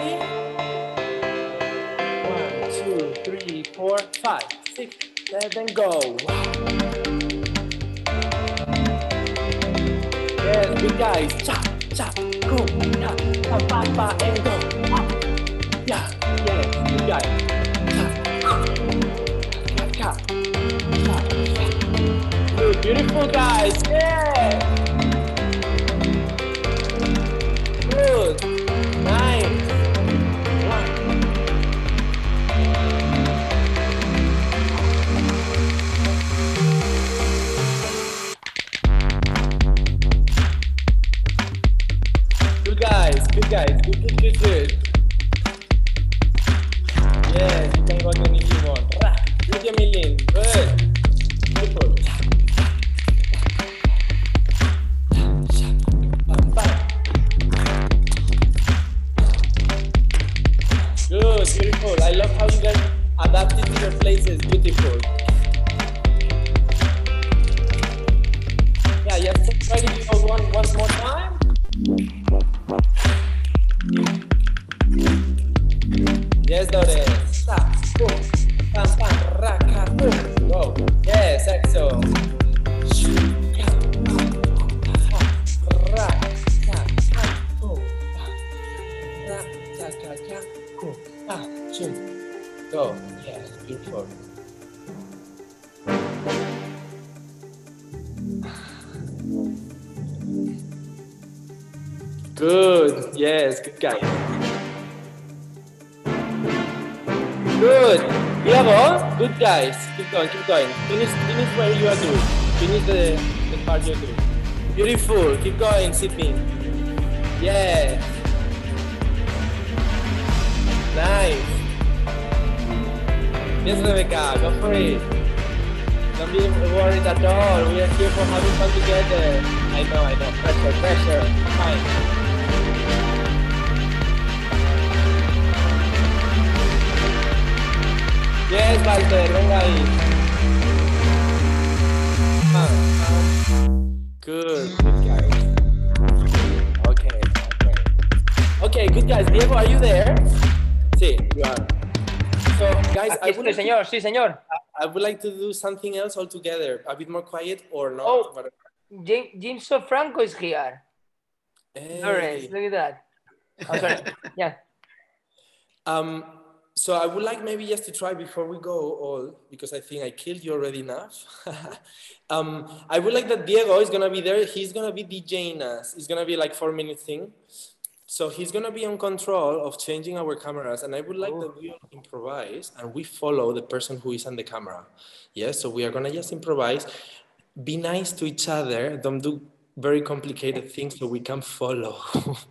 B: 1, 2, 3, 4, 5, 6, 7, go. Yes, big guys. Chop, chop, go. Yeah, pa, pa, pa, and go. Up. Yeah, yes, big guys. Chop, chop, chop, chop. Good, beautiful guys. Yeah. Good. Nice. Good guys, good. Yes, you can go on if you want. Good, Emilien, good. Beautiful. Good, beautiful. I love how you guys adapted to your places. Beautiful. Yeah, just try to do one more time. Yes, Dore. Stop. Boom. Pam, pam. Raka. Boom. Go. Yes, exo. Go. Yes, beautiful. Good. Yes, good guy. Good. Diego, good guys. Keep going. Finish where you are doing. Finish the part you're doing. Beautiful. Keep going, sipping. Yes. Nice. Yes, Rebecca, go for it. Don't be worried at all. We are here for having fun together. I know. Pressure. Fine. Yes, Walter, venga ahí. Good guys. Okay, good guys. Diego, are you there? Sí, you are. So, guys,
A: Aquí estoy, señor. Sí, señor.
B: I would like to do something else altogether, a bit more quiet or not.
A: Oh, James Franco is here.
B: Hey.
A: Look at that. I'm sorry. Yeah.
B: So I would like maybe just to try before we go all, because I think I killed you already enough. I would like that Diego is gonna be there. He's gonna be DJing us. It's gonna be like 4-minute thing. So he's gonna be on control of changing our cameras, and I would like that we all improvise and we follow the person who is on the camera. Yes, so we are gonna just improvise. Be nice to each other. Don't do very complicated things so we can follow.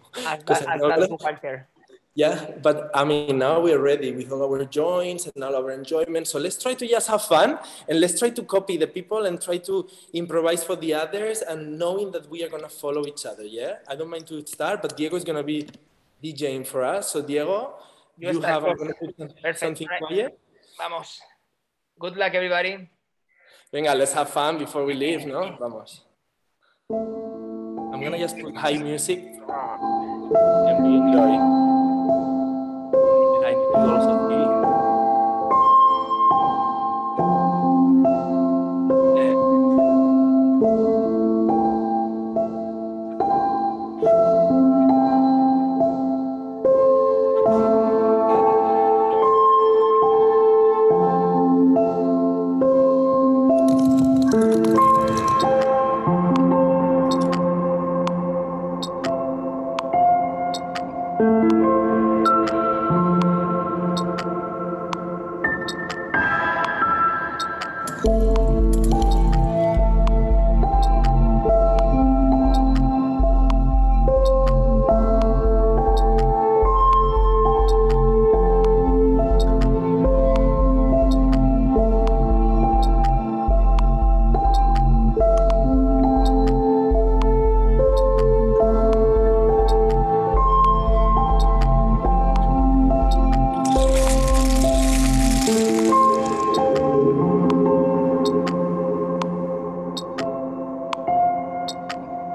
B: Yeah, but I mean, now we're ready with all our joints and all our enjoyment. So let's try to just have fun and let's try to copy the people and try to improvise for the others and knowing that we are going to follow each other. Yeah, I don't mind to start, but Diego is going to be DJing for us. So Diego, you have something quiet.
A: Vamos. Good luck, everybody.
B: Venga, let's have fun before we leave, no? Vamos. I'm going to just put high music and we enjoy. I can also see.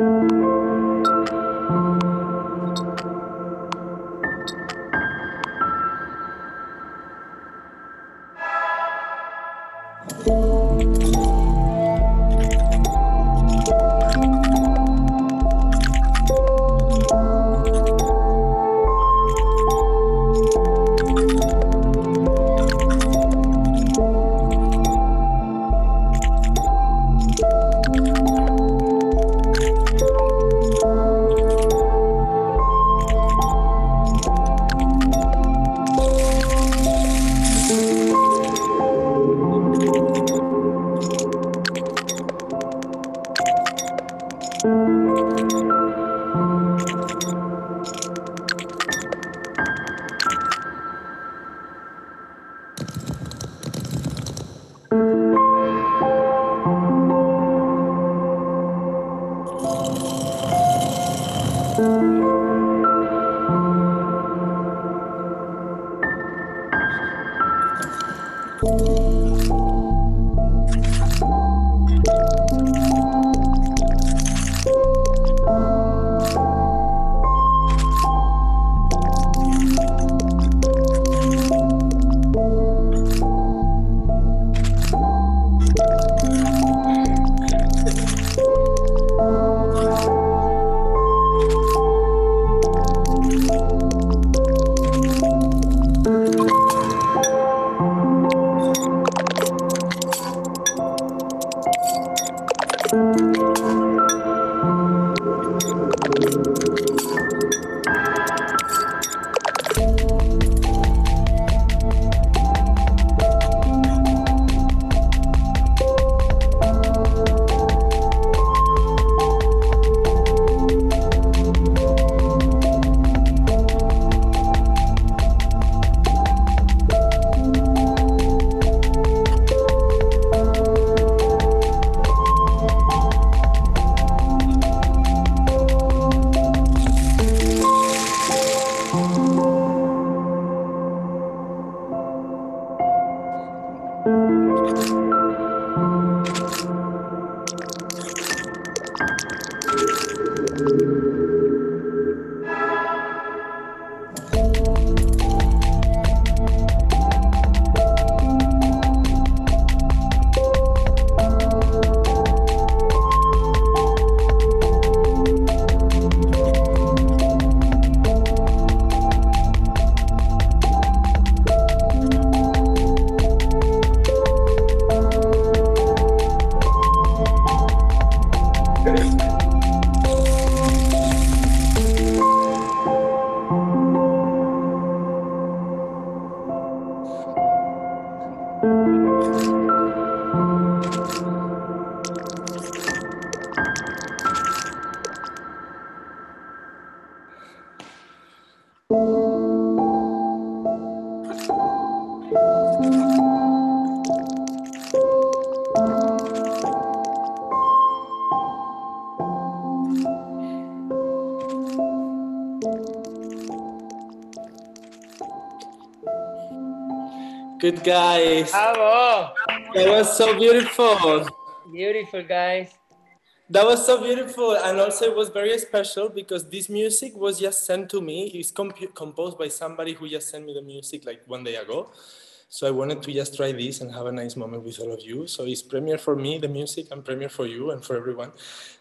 B: Good, guys.
A: Bravo.
B: That was so beautiful.
A: Beautiful, guys.
B: That was so beautiful. And also it was very special because this music was just sent to me. It's composed by somebody who just sent me the music like 1 day ago. So I wanted to just try this and have a nice moment with all of you. So it's premiere for me, the music, and premiere for you and for everyone.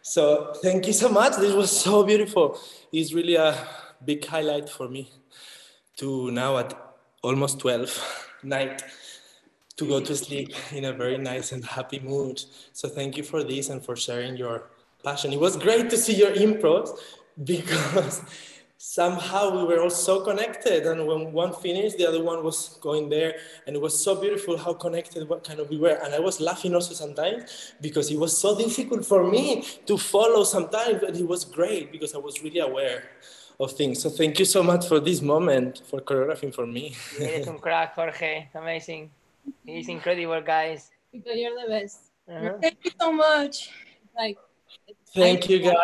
B: So thank you so much. This was so beautiful. It's really a big highlight for me to now at almost 12 night to go to sleep in a very nice and happy mood. So thank you for this and for sharing your passion. It was great to see your impros because somehow we were all so connected, and when one finished, the other one was going there, and it was so beautiful how connected, what kind of we were. And I was laughing also sometimes because it was so difficult for me to follow sometimes, but it was great because I was really aware of things. So thank you so much for this moment, for choreographing for me.
A: Eres un crack, Jorge. Amazing. He's incredible, guys.
C: You're the best.
A: Uh-huh.
F: Thank you so much.
C: Like,
B: Thank you, guys.